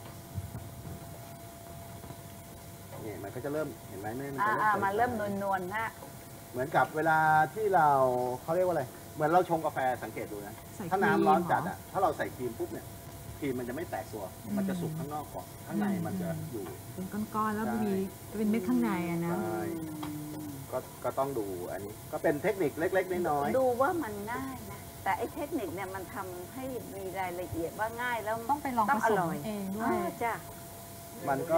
นี่มันก็จะเริ่มเห็นไหมมันจะมาเริ่มนวลๆนะเหมือนกับเวลาที่เราเขาเรียกว่าอะไรเหมือนเราชงกาแฟสังเกตดูนะใส่ถ้าน้ำครีมร้อนจัดเหรออ่ะถ้าเราใส่ครีมปุ๊บเนี่ยครีมมันจะไม่แตกตัว มันจะสุกข้างนอกก่อนข้างในมันจะอยู่เป็นก้อนๆแล้วใช่มีเป็นเม็ดข้างในอะนะใช่ก็ต้องดูอันนี้ ก็เป็นเทคนิคเล็กๆน้อยดูว่ามันง่ายนะแต่ไอ้เทคนิคเนี่ยมันทำให้มีรายละเอียดว่าง่ายแล้วต้องไปลองต้ผองสอมร่อยเองด้วอ่าย จ้ะๆมันก็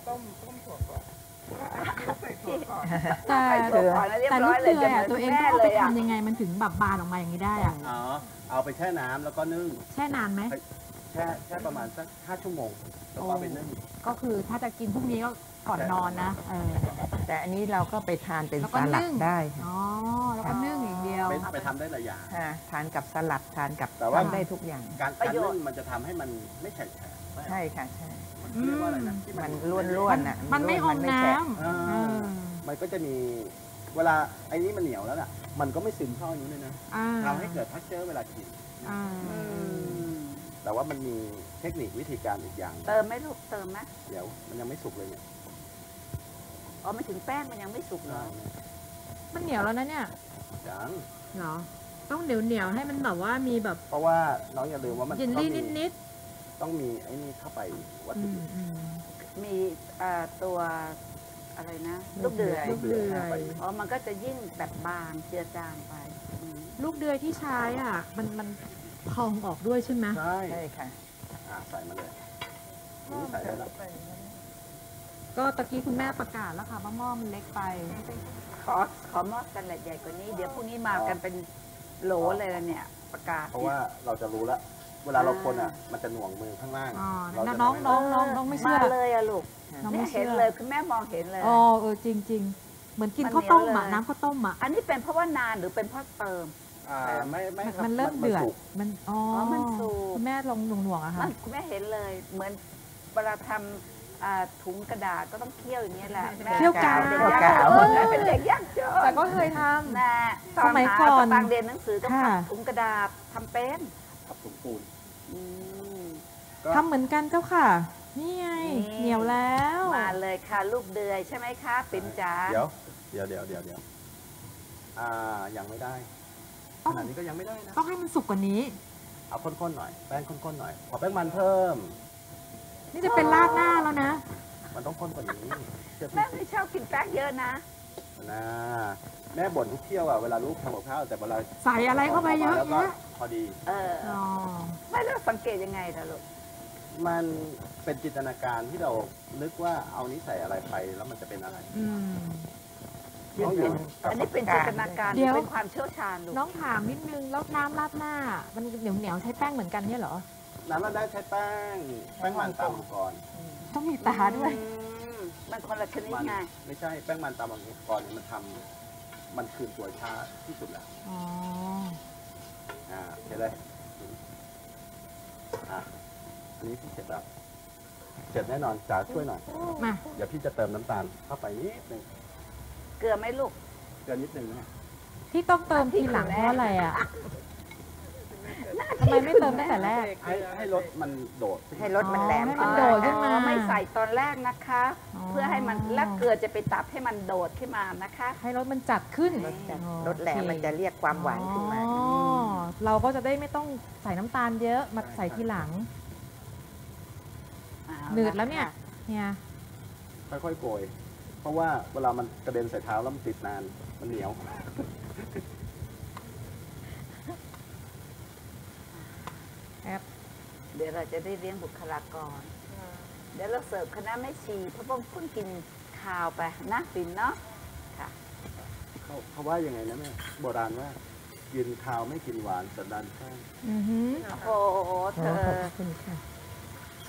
แต่ใส่ถั่วก่อนแล้วเรียบแต่ร้ลูอยกเลยเดือยอะจะเหมือนตัวเองแม่ต้องเอาเลไปยอ่ะทำยังไงมันถึงแบบบานออกมาอย่างนี้ได้อะอ๋อเอาไปแช่น้ำแล้วก็นึ่งแช่นานไหมแช่ประมาณสัก5 ชั่วโมงแล้วก็ไปนึ่งก็คือถ้าจะกินพรุ่งนี้ก็ก่อนนอนนะแต่อันนี้เราก็ไปทานเป็นแล้วสก็ลัดนึ่งได้ค่ะอ๋อแล้วก็นึ่งอย่างเดียวไปทำได้หลายอย่างค่ะทานกับสลัดทานกับแต่ว่าทำได้ทุกอย่างการนึ่งมันจะทำให้มันไม่แฉะใช่ค่ะใช่มันเรียกว่าอะไรนะที่มันล้วนๆน่ะมันไม่อมน้แฉะำอ่ามันก็จะมีเวลาไอ้นี้มันเหนียวแล้วล่ะมันก็ไม่ซึมเข้าอย่างนี้เลยนะทำให้เกิดทักเจอร์เวลากิน แต่ว่ามันมีเทคนิควิธีการอีกอย่างเติมไหมลูกเติมไหมเดี๋ยวมันยังไม่สุกเลยเนี่ยอ๋อไม่ถึงแป้งมันยังไม่สุกเหรอมันเหนียวแล้วนะเนี่ยยังเหรอต้องเหนียวให้มันแบบว่ามีแบบเพราะว่าน้องอย่าลืมว่ามันเยลต้องลี่มีนิดต้องมีไอ้นี่เข้าไปวัตๆถุดิบมีตัวอะไรนะ ลูกเดือยลูกเดือยเข้าไปอ๋อมันก็จะยิ่งแบบบางเจือจางไปอืมลูกเดือยที่ใช้อ่ะมันพองออกด้วยใช่ไหมใช่ใช่ค่ะใส่มาเลยนี่ใส่ได้แล้วก็ตะกี้คุณแม่ประกาศแล้วค่ะว่าหม้อมันเล็กไปขอหม้อกันแหละใหญ่กว่านี้ เดี๋ยวพรุ่งนี้มากันเป็นโหลเลยละเนี่ยประกาศเพราะว่าเราจะรู้แล้วเวลาเราคนอ่ะ มันจะหน่วงมือข้างล่างอ๋อเราจะน้องไม่น้องไม่เชื่มาอเลยอะลูกน้องเนี่ไม่ยเชื่เห็นอเลยคุณแม่มองเห็นเลยอ๋อจริง ๆ เหมือนกินมันข้าวต้มเหนียวอ่ะเลยน้ำข้าวต้มอ่ะอันนี้เป็นเพราะว่านานหรือเป็นเพราะเติมไม่ครับมันเริ่มเดือดสุกมันอ๋อมันสุกคุณแม่ลองหน่วงๆอะค่ะมันคุณแม่เห็นเลย เหมือนเวลาทำถุงกระดาษก็ต้องเคี่ยวอย่างนี้ยแหละแม่เคี่ยวกาวเด็กยากจนเป็นเด็กยากจนแต่ก็เคยทนะตสมัยก่อนหาสตางค์เรียนหนังสือก็ค่ะทำถุงกระดาษทำเป็นกับถุงปูนอืมำทำเหมือนกันเจ้าค่ะ นี่ไงนี่เหนียวแล้วมาเลยค่ะลูกเดือยใช่ไหมคะปิ่มจ๋าเดี๋ยวยังไม่ได้ขนาดนี้ก็ยังไม่ได้นะต้องให้มันสุกกว่านี้เอาข้นๆหน่อยแป้งข้นๆหน่อยขอแป้งมันเพิ่มนี่จะเป็นราดหน้าแล้วนะมันต้องข้นกว่านี้เชื่อแม่พี่ไม่ชอบกินแป้งเยอะนะนะแม่บ่นทุกเที่ยวอ่ะเวลาลูกทำกับข้าวแต่เวลาใส่อะไรเข้าไปเยอะแล้วก็แยะพอดีเอออ๋อไม่แล้วสังเกตยังไงล่ะลูกมันเป็นจินตนาการที่เรานึกว่าเอานี้ใส่อะไรไปแล้วมันจะเป็นอะไรอืมต้องอยู่อันนี้เป็นจินตนาการหเดี๋รือยวเป็นความเชี่ยวชาญลูกน้องถามนิดนึงแล้วน้ำราดหน้า มันเหนียวๆใช้แป้งเหมือนกันเนี่ยเหรอน้ำเราได้ใช้แป้งมันตำก่อนต้องมีตาด้วยอืมมันคนละชนิดมันไงไม่ใช่แป้งมันตำก่อนเนี่ยมันคืนตัวช้าที่สุดแล้วอ๋อเห็นเลยอันนี้พี่เสร็จแล้วเสร็จแน่นอนจ๋าช่วยหน่อยมาเดี๋ยวพี่จะเติมน้ำตาลเข้าไปนิดนึงเกลือไหมลูกเกินนิดนึงนะที่ต้องเติมทีหลังเพราะอะไรอ่ะทำไมไม่เติมตั้งแต่แรกให้รสมันโดดให้รสมันแหลมให้มันโดดขึ้นมาไม่ใส่ตอนแรกนะคะอ๋อเพื่อให้มันและเกลือจะไปตัดให้มันโดดขึ้นมานะคะให้รสมันจัดขึ้นรสแหลมมันจะเรียกความหวานขึ้นมาอ๋อเราก็จะได้ไม่ต้องใส่น้ำตาลเยอะมาใส่ทีหลังหนืดแล้วเนี่ย เนี่ยค่อยๆโกยเพราะว่าเวลามันกระเด็นใส่เท้าแล้วมันติดนานมันเหนียวเดี๋ยวเราจะได้เลี้ยงบุคลากร เดี๋ยวเราเสิร์ฟคณะแม่ชีเพราะเพิ่งกินข้าวไปนะปิ่นเนาะค่ะเขาว่ายังไงนะแม่โบราณว่ากินข้าวไม่กินหวานสันดานแข้งอือหือโอ้โหเธอขอบคุณค่ะ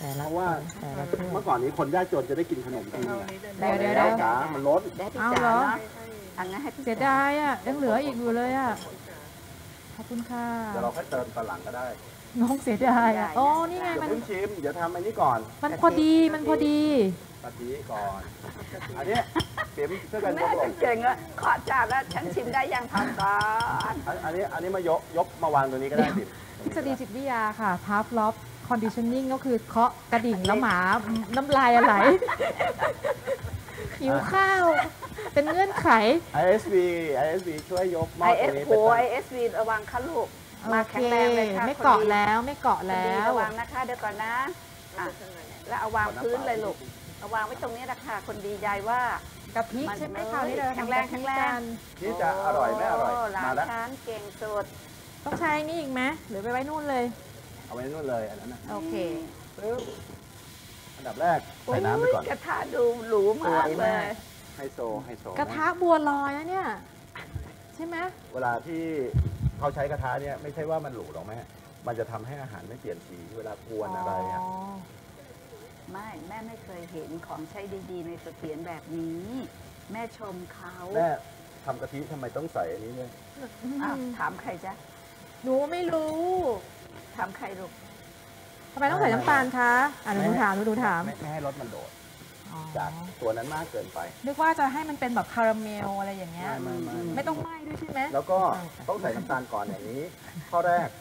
แต่เพละราะว่าแต่ละถ้วยเมื่อก่อนนี้คนยากจนจะได้กินขนมจีนเดี๋ยวแล้วจ๋ามันล้นได้พี่เอาจ๋าเหรอเนาะอันนั้นให้พี่เสียดายอ่ะยังเหลืออีกอยู่เลยอ่ะขอบคุณค่ะเดี๋ยวเราค่อยเติมตอนหลังก็ได้น้องเสียดายอ่ะโอ้นี่ไงเดี๋ยวมันเพิ่งชิมเดี๋ยวทำอันนี้ก่อนมันพอดีมันพอดีกะทิก่อน อันนี้เข็มช่วยกันยแม่กลก็งเก่งอะขอจานแล้วฉันชิมได้ยังทำก่อนอันนี้มายกมาวางตรงนี้ก็ได้สิทฤษฎีจิตวิทยาค่ะพาฟล็อปคอนดิชนิ่งก็คือเคาะกระดิ่งแล้วหมาน้ำลายอะไรหิวข้าว เป็นเงื่อนไข ISV ช่วยยกหม้อตรงนี้โห ISV ระวังค่ะลูก มาแข็งแรงเลยค่ะไม่เกาะแล้วไม่เกาะคนแล้ดีวระวังนะคะเดี๋ยวก่อนนะอ่ะแล้วเอาวางพื้นเลยลูกเอาวางไว้ตรงนี้ละค่ะคนดียายว่ากะทิใช่ไหมคะนี่เราแข็งทำแรงกะทิแข็งแรงกันที่จะอร่อยไม่อร่อยหลามาแล้วนช้านเก่งสุดต้องใช้นี่อีกไหมหรือไปไว้นู่นเลยเอาไว้นู่นเลยอันนั้นนะโอเคปึ๊บอันดับแรกใส่น้ำไปก่อนกระทะดูหรูมากเลยไฮโซกระทะบัวลอยนะเนี่ย ใช่ไหมเวลาที่เขาใช้กระทะเนี่ยไม่ใช่ว่ามันหรูหรอกแม่มันจะทำให้อาหารไม่เปลี่ยนสีเวลากวนอะไรอ่ะไม่แม่ไม่เคยเห็นของใช้ดีๆในเสถียรแบบนี้ แม่ชมเขาแม่ทำกะทิทำไมต้องใส่อันนี้ด้วยอ้าวถามใครจ๊ะหนูไม่รู้ถามใครลูกทำไมต้องใส่น้ำตาลคะอ่ะหนูถามหนูถามไม่ให้รสมันโดดอ๋อจากตัวนั้นมากเกินไปนึกว่าจะให้มันเป็นแบบคาราเมลอะไรอย่างเงี้ยไม่ไม่ต้องไหม้ด้วยใช่ไหมแล้วก็ต้องใส่น้ำตาลก่อนอย่างนี้ ข้อแรก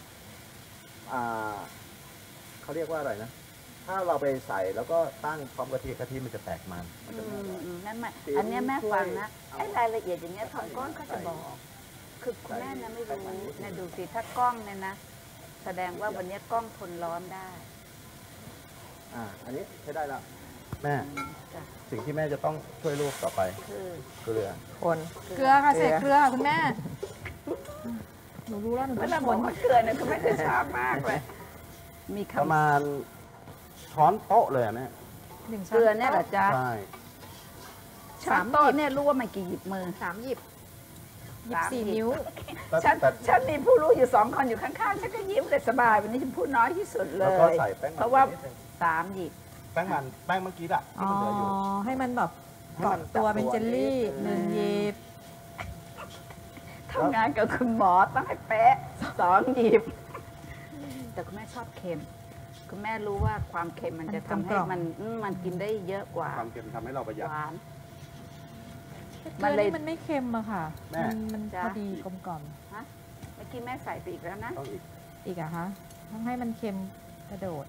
เขาเรียกว่าอะไรนะ ถ้าเราไปใส่แล้วก็ตั้งพร้อมกะทิมันจะแตกมันจะไม่อร่อยนั่นไม่อันเนี้ยแม่ฟังนะไอ้รายละเอียดอย่างเงี้ยทางก้อนเขาจะบอก คือคุณแม่นะไม่รู้เนี่ยดูสิถ้ากล้องเนี่ยนะ แสดงว่าวันนี้กล้องทนร้อนได้อันนี้ใช้ได้แล้วแม่จ้ะสิ่งที่แม่จะต้องช่วยลูกต่อไปคือเกลือคนเกลือค่ะเศษเกลือค่ะคุณแม่ หนูรู้แล้วหนูเวต้องลาคบอกนว่าเกลือเนี่ยคือไม่ได้ชอบมากเลย มีประคำมาณช้อนโต๊ะเลยอะแม่หนึ่งช้เกลือเนี่ยเหรอจ๊ะใช่ช้อนโต๊ะเนี่ยรู้ว่ามันกี่หยิบมือ 3 หยิบ หยิบ 3 4 นิ้วฉันแต่ฉันมีผู้รู้อยู่2 คนอยู่ข้างๆ ฉันก็ยิ้มเลยสบาย วันนี้ฉันพูดน้อยที่สุดเลแล้วยก็ใส่แป้งมันเพราะว่านิดนึง 3 หยิบแป้งเมื่อกี้อะที่อ๋อมันเหลืออยู่ให้มันแบบเกาะตัวเป็นเจลลี่1 หยิบทำงานกับคุณหมอต้องให้เป๊ะ2 หยิบ แต่คุณแม่ชอบเค็ม คุณแม่รู้ว่าความเค็มมันจะทำให้มันกินได้เยอะกว่าความเค็มทำให้เราประหยัดหวานเกลือนี่มันไม่เค็มอะค่ะแม่มันจ๊ะพอดีกลมกล่อมเมื่อกี้แม่ใส่ไปอีกแล้วนะต้องอีกอีกอะคะต้องให้มันเค็มกระโดด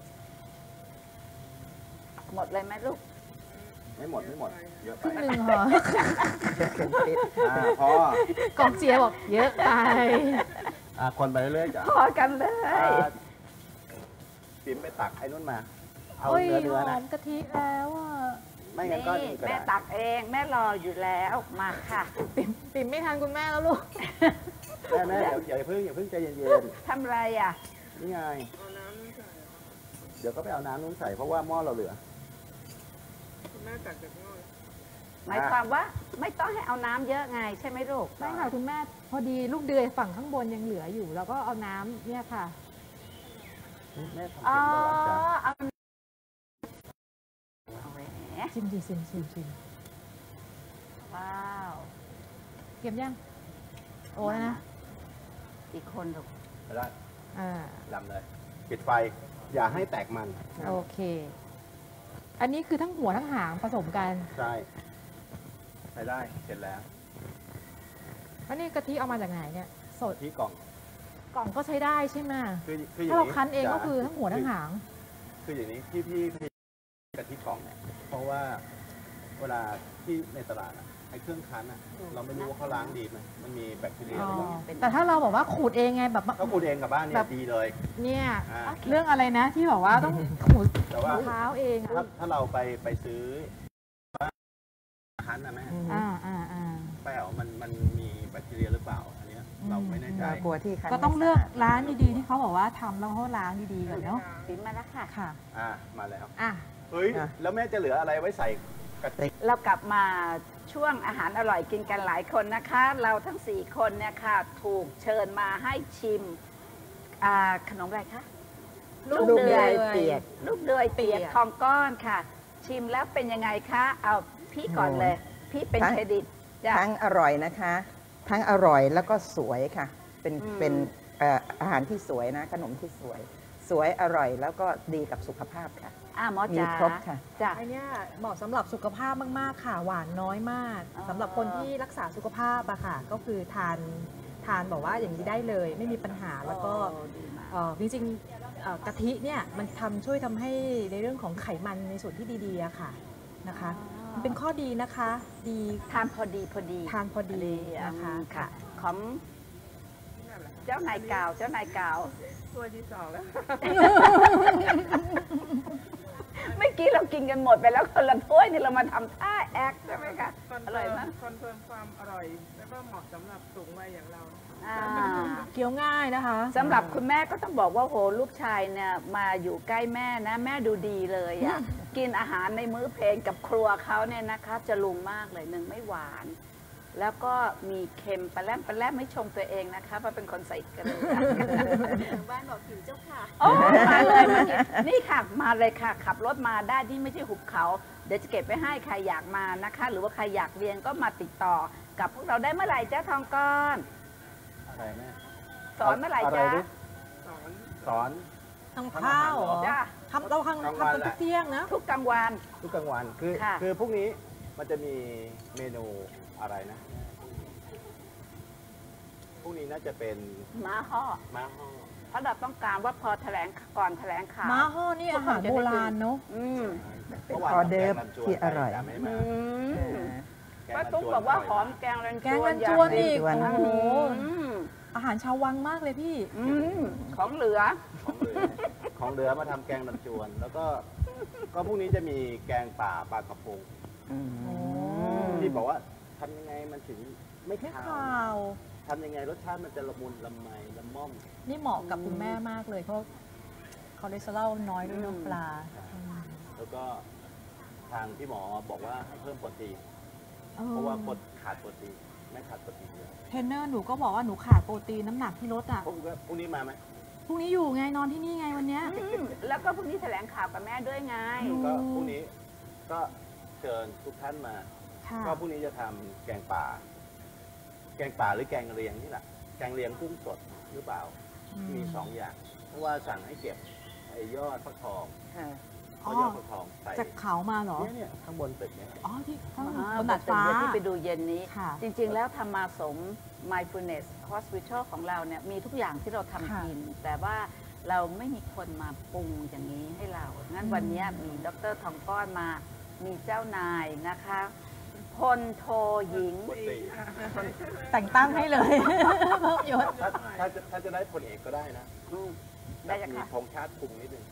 หมดเลยไหมลูกไม่หมดเยอะคไปรึ่งหนึ่งเหรอพอกองเชียร์บอกเยอะไปคนไปเรื่อยๆจ้ะพอกันเลยปิ๋มไปตักไอ้นุ่นมา เอาโอ้ยเนื้อหนะอมกะทิแล้วอะไม่งั้นก็นี่นี่ก็แม่ได้ตักเองแม่รออยู่แล้วมาค่ะปิ่มไม่ทันคุณแม่แล้วลูกแม่เดี๋ยวอย่าเพิ่งใจเย็นทำอะไรอ่ะๆนี่ไงเดี๋ยวก็ไปเอาน้ำนุ่นใส่เพราะว่าหม้อเราเหลือหมายความว่าไม่ต้องให้เอาน้ำเยอะไงใช่ไหมลูกไม่ค่ะคุณแม่พอดีลูกเดือยฝั่งข้างบนยังเหลืออยู่ แล้วก็เอาน้ำเนี่ยค่ะแม่ทำอ๋เค็อมได้หรอจ๊ะเอาแหมชิมดิชิมว้าวเก็บยัง โอ้แล้วนะอีกคนลูกไม่ได้อ่าลำเลย ปิดไฟ อย่าให้แตกมันโอเค อันนี้คือทั้งหัวทั้งหางผสมกันใช่ใช้ได้เสร็จแล้วแล้วนี่กะทิเอามาจากไหนเนี่ย สดที่กล่องกล่องก็ใช้ได้ใช่ไหมคืออย่าถ้าง เรานี้คั้นเองก็จ๋าคือทั้งหัวทั้งหางคืออย่างนี้ที่พี่กะทิกล่องเนี่ยเพราะว่าเวลาที่ในตลาดอะไอ้เครื่องคั้นอะเราไม่รู้ว่าเขาล้างดีไหมมันมีแบคทีเรียหรือเปล่าแต่ถ้าเราบอกว่าขูดเองไงแบบถ้าคุณเองกับบ้านเนี่แบยบดีเลยเนี่ยอ่าเรื่องอะไรนะที่บอกว่าต้องขูดแต่ว่ามะพร้าวเองอะถ้าเราไปซื้อคั้นนะแม่อ่าแป้วมันมีแบคทีเรียหรือเปล่าอันเนี้ยเราไม่แน่ใจบัวที่คั้นก็ต้องเลือกร้านดีๆที่เขาบอกว่าทำแล้วเขาล้างดีๆก่อนเนาะปิดมาแล้วค่ะค่ะมาแล้วอ่ะเฮ้ยแล้วแม่จะเหลืออะไรไว้ใส่กะทิเรากลับมาช่วงอาหารอร่อยกินกันหลายคนนะคะ เราทั้ง4คนเนี่ยค่ะถูกเชิญมาให้ชิมขนมอะไรคะลูกลูกเดืเดืออย ยเปียกลูกเดือยเปียกเปียกทองก้อนค่ะ ชิมแล้วเป็นยังไงคะเอาพี่ก่อนเลย พี่เป็นทั้งเครดิตจ้ะทั้งอร่อยนะคะ ทั้งอร่อยแล้วก็สวยค่ะ เป็นอืมเป็นอาหารที่สวยนะ ขนมที่สวย สวยอร่อยแล้วก็ดีกับสุขภาพค่ะหมอมีจ๋าครบค่ะจ้ะไอเนี้ยเหมาะสำหรับสุขภาพมาก ๆ ค่ะ หวานน้อยมากอ๋อสำหรับคนที่รักษาสุขภาพอะค่ะ ก็คือทานบอกว่าอย่างนี้ได้เลย ไม่มีปัญหาแล้วก็โอ้ดีมากจริงๆกะทิเนี่ยมันช่วยทำให้ในเรื่องของไขมันในส่วนที่ดีๆอะค่ะนะคะ มันเป็นข้อดีนะคะ ดีทานพอดีทานพอดีนะคะค่ะ ของเจ้านายเก่าเจ้านายเก่าตัวที่สองแล้วเมื่อกี้เรากินกันหมดไปแล้วคนละถ้วยนี่เรามาทำท่าแอคใช่ไหมคะอร่อยมากคอนเฟิร์มความอร่อย แล้วก็เหมาะสำหรับสูงวัยอย่างเราเคี้ยวง่ายนะคะสำหรับคุณแม่ก็ต้องบอกว่าโหลูกชายเนี่ยมาอยู่ใกล้แม่นะ แม่ดูดีเลยอ่ะ กินอาหารในมื้อเพลนกับครัวเขาเนี่ยนะคะจะลุงมากเลยหนึ่งไม่หวาน แล้วก็มีเค็มปลาแรมไม่ชมตัวเองนะคะเพราะเป็นคนใส่เกลือบ้านบอกหิวเจ้าค่ะโอ้มาเลยมากินนี่ค่ะมาเลยค่ะ ขับรถมาได้นี่ไม่ใช่หุบเขา เดี๋ยวจะเก็บไว้ให้ใครอยากมานะคะ หรือว่าใครอยากเรียนก็มาติดต่อกับพวกเราได้เมื่อไหร่จ้าทองก้อนอะไรแม่สอนเมื่อไหร่จ๊ะดิสอนทำข้าวเหรอจ้ะเราทำกันทุกเที่ยงนะทุกกลางวันทุกกลางวันคือค่ะคือพรุ่งนี้มันจะมีเมนูอะไรนะพรุ่งนี้น่าจะเป็นม้าห่อม้าห่อเพราะเราต้องการว่าพอแถลงก่อนแถลงข่าวม้าห่อนี่อาหารโบราณเนาะอืมเป็นออเดิร์ฟที่อร่อยแต่ไม่อืมามป้าตุ๊กบอกว่าหอมแกงรันจวนแกงรันจวนอีกแกงรันจวนโอ้โหอืมอาหารชาววังมากเลยพี่อืมของเหลือของเหลือมาทำแกงลำจวน แล้วก็พรุ่งนี้จะมีแกงป่าปลากระพง ที่บอกว่าทำยังไงมันถึงไม่ไม่คาข่าว วทำยังไงรสชาติมันจะละมุนละไมละม่อมนี่เหมาะกับคุณแม่มากเลย เพราะคอเลสเตอรอลน้อยด้วยเนอะปลาแล้วก็ทางพี่หมอบอกว่าให้เพิ่มโปรตีน เพราะว่าคนขาดโปรตีนไม่ขาดโปรตีนเยอะเทรนเนอร์หนูก็บอกว่าหนูขาดโปรตีนน้ำหนักที่ลดอ่ะพรุ่งนี้มาไหมพรุ่งนี้อยู่ไงนอนที่นี่ไงวันเนี้ยอืมแล้วก็พรุ่งนี้แถลงข่าวกับแม่ด้วยไงก็พรุ่งนี้ก็เชิญทุกท่านมาค่ะก็พรุ่งนี้จะทำแกงป่า แกงป่าหรือแกงเลียงนี่แหละแกงเลียงกุ้งสดหรือเปล่า มีสองอย่าง เพราะว่าสั่งให้เก็บไอ้ยอดฟักทองค่ะเพราะยอดฟักทองใส่จากเขามาเหรอเนี่ยข้างบนตึกเนี่ยอ๋อที่ข้างอ่าบนดาดฟ้าเป็นที่ไปดูเย็นนี้ค่ะจริงๆ แล้วธรรมาสม mindfulness hospital ของเราเนี่ยมีทุกอย่างที่เราทำค่ะกิน แต่ว่าเราไม่มีคนมาปรุงอย่างนี้ให้เรา งั้นวันนี้มีดรทองก้อนมา มีเจ้านายนะคะพลโทหญิงปกติแต่งตั้งให้เลยเพิ่มยศถ้าจะได้พลเอกก็ได้นะอืมได้จ้ะมีค่ะธงชาติคุมนิดนึง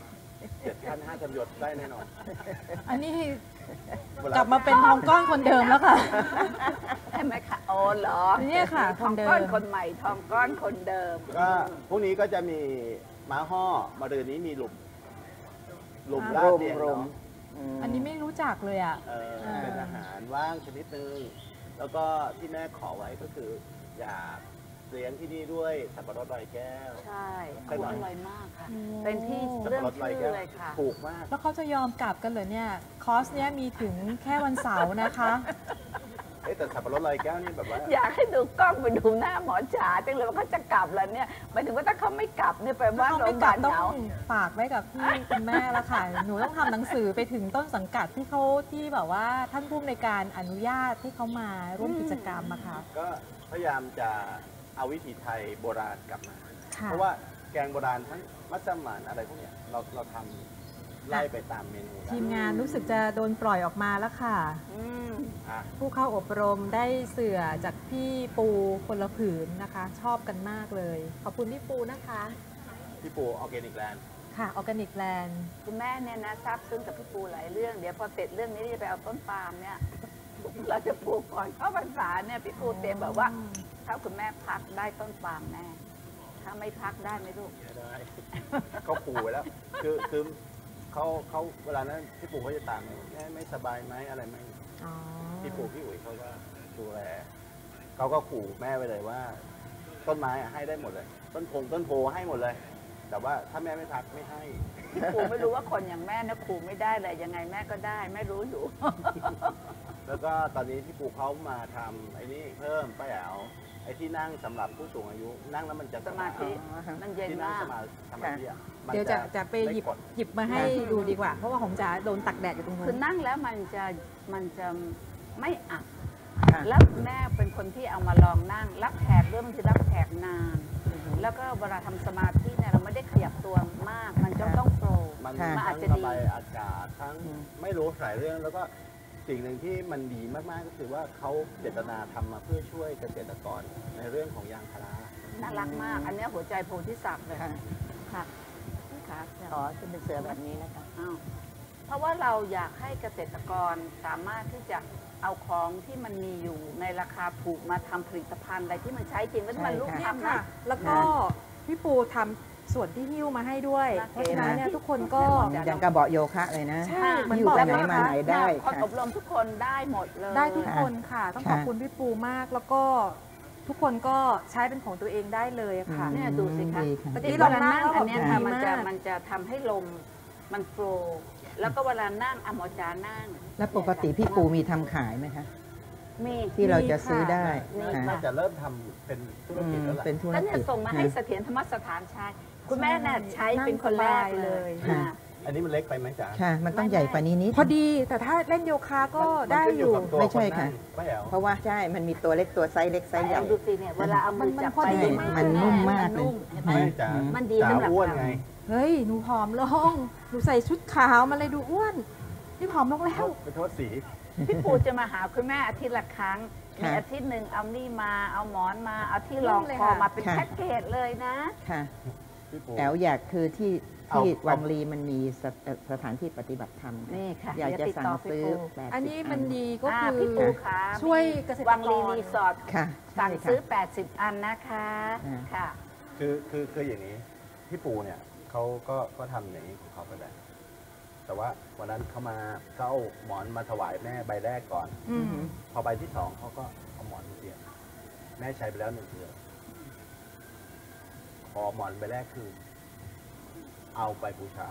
7 ขั้น 5 ชั้นยศได้แน่นอนอันนี้เวลากลับมาเป็นทองก้อนคนเดิมแล้วค่ะใช่ไหมคะโอ้เหรอเนี่ยค่ะทองคนเดิมก้อนคนใหม่ทองก้อนคนเดิมก็พรุ่งนี้ก็จะมีม้าห่อมาเดือนนี้มีหลุมลาดเลียงรุมเนาะอันนี้ไม่รู้จักเลยอ่ะเป็นอาหารว่างชนิดนึง แล้วก็ที่แม่ขอไว้ก็คือ อยากเลี้ยงที่นี่ด้วยสับปะรดลอยแก้วใช่ไปหน่อยอร่อยมากค่ะโอ้เป็นที่สับเรื่องปะรดลอยชื่แก้อวเลยค่ะถูกมากแล้วเขาจะยอมกลับกันเหรอเนี่ย คอร์สเนี้ยมีถึงแค่วันเสาร์นะคะแต่สับปะรดลอยแก้วนี่แบบว่าอยากให้ดูกล้องไปดูหน้าหมอจ๋าจังเลยว่าเขาจะกลับแล้วเนี่ยหมายถึงว่าถ้าเขาไม่กลับเนี่ยแปลว่าเขาโรไม่งพกยาลับาบลต้อเหงางฝากไว้กับพี่คุณแม่ละค่ะ หนูต้องทำหนังสือไปถึงต้นสังกัดที่เขาที่แบบว่าท่านผู้ในวยการอนุญาตให้เขามาร่วมกิจกรรมอะค่ะก็พยายามจะเอาวิถีไทยโบราณกลับมาค่ะเพราะว่าแกงโบราณทั้งมัสมั่นอะไรพวกเนี้ยเราทำไล่ไปตามเมนูได้ทีมงานรู้สึกจะโดนปล่อยออกมาแล้วค่ะอืมอ่ะผู้เข้าอบรมได้เสื่อจากพี่ปูคนละผืนนะคะ ชอบกันมากเลย ขอบคุณพี่ปูนะคะพี่ปูออร์แกนิกแลนด์ค่ะออร์แกนิกแลนด์คุณแม่เนี่ยนะทราบซึ้งกับพี่ปูหลายเรื่อง เดี๋ยวพอเสร็จเรื่องนี้จะไปเอาต้นปาล์มเนี่ย เราจะปลูกก่อนเข้าพรรษาเนี่ยพี่ปูเตรียมแบบว่า ถ้าคุณแม่พักได้ต้นปาล์มแน่ถ้าไม่พักได้ไหมลูกไม่ได้ เขาปูไว้แล้ว คือเขาเวลานั้นพี่ปูเขาจะตามแม่ไม่สบายไหมอะไรไหมอ๋อพี่ปูพี่อุ๋ยเขาก็ดูแลเขาก็ขู่แม่ไปเลยว่า ต้นไม้อะให้ได้หมดเลย ต้นโพให้หมดเลยแต่ว่าถ้าแม่ไม่ทักไม่ให้ครูไม่รู้ว่าคนอย่างแม่นะครูไม่ได้เลยยังไงแม่ก็ได้ไม่รู้อยู่แล้วก็ตอนนี้พี่ปูเขามาทำไอ้นี่เพิ่มป้าแอ๋วไอ้ที่นั่งสำหรับผู้สูงอายุ นั่งแล้วมันจะสมาธิมันเย็นที่นั่งมากสมาธิอะมันเดี๋ยวจะไปหยิบม่กดหยิบมาให้ดูดีกว่า เพราะว่าของจ๋าโดนตักแดดอยู่ตรงนู้คือน นั่งแล้วมันจะไม่อับค่ะแล้วแม่เป็นคนที่เอามาลองนั่งรับแขกด้วยบางทีรับแขกนาน แล้วก็เวลาทำสมาธิเนี่ยเราไม่ได้ขยับตัวมาก มันจะต้องโปรมันค่ะมันอาทั้จงจะระดีบายอากาศทั้งไม่รู้หลายเรื่องแล้วก็สิ่งหนึ่งที่มันดีมากๆก็คือว่าเขาเจตนาทำมาเพื่อช่วยเกษตรกรในเรื่องของยางพาราน่ารักมาก อันเนี้ยหัวใจโพธิสัตว์เลยค่ะค่ะค่ะอ๋อจะเป็นเสือแบบนี้นะคะอ้าวเพราะว่าเราอยากให้เกษตรกรสามารถที่จะเอาของที่มันมีอยู่ในราคาถูกมาทำผลิตภัณฑ์อะไรที่มันใช้จริงแล้วที่มันลูกเนี่ยทำค่ะนะแล้วก็พี่ปูทำส่วนที่หิ้วมาให้ด้วยน่าเพราะฉะนั้นเนี่ยทุกคนก็อย่างกระเบาะโยคะเลยนะใช่เหมือนอยู่บอกไปไหนเลยมานะคะไหนได้คนค่ะอบรมทุกคนได้หมดเลยได้ทุกคนค่ะ ต้องขอบค่ะคุณพี่ปูมาก แล้วก็ทุกคนก็ใช้เป็นของตัวเองได้เลยค่ะเนี่ยดูสิคะดีค่ะเมื่อที่กี้เวลานั่งอันเนี้ยค่ะดีมันมากจะทำให้ลมมันโฟลว์แล้วก็เวลานั่งอะหมอจานั่งแล้วปกติพี่ปูมีทำขายไหมคะมีที่เราจะซื้อได้มีค่ะน่าจะเริ่มทำเป็นธุรกิจแล้วล่ะเป็นธุรก็เนี่ยกิจส่งมาให้เสถียรธรรมสถานใช้คุณแม่เนี่ยใช้เป็นคนแรกเลยค่ะอันนี้มันเล็กไปไหมจ๊ะค่ะ มันต้องใหญ่กว่านี้นิดพอดีแต่ถ้าเล่นโยคะก็มันได้ขึ้นอยู่กับตัวไม่ใช่นนั่ค่ะงป้าแอ๋วเพราะว่าใช่ มันมีตัวเล็กตัวไซส์เล็กไซส์ใหญ่ดูสิเนี่ยเวลาเอามือจับมันพอไปดีมันนุ่มมากเลยนนุ่มเห็นไหมไม่จ๋ามันดีจ๋าสำหรับอ้วนเราไงเฮ้ย หนูผอมลง หนูใส่ชุดขาวมาเลยดูอ้วน นี่ผอมลงแล้วไปโทษสีพี่ปูจะมาหาคุณแม่อาทิตย์ละครั้งค่ะมีอาทิตย์หนึ่งเอานี่มาเอาหมอนมาเอาที่รองเลยคอค่ะมาเป็นค่ะแพ็กเกจเลยนะค่ะพี่ปูแอลอยากคือที่เอาวังลีมันมีสถานที่ปฏิบัติธรรมค่ะนี่ค่ะอยากจะเดี๋วติดสั่งต่พี่ซื้อปู 80 อันนี้มันดีก็อ่าคือพี่ปูคะช่วยเกษตรกรวังลีรีสอร์ทค่ะใช่สั่งค่ะซื้อ 80 อันนะคะอ่าค่ะคืออย่างนี้ พี่ปูเนี่ยเขาก็ทำอย่างนี้ของเขาไปแล้วแต่ว่าวันนั้นเขามาเขาเอาหมอนมาถวายแม่ใบแรกก่อนอืมพอใบที่สองเขาก็เอาหมอนมาเปลี่ยนแม่ใช้ไปแล้ว1 เดือนพอหมอนใบแรกคือ เอาไปบูชา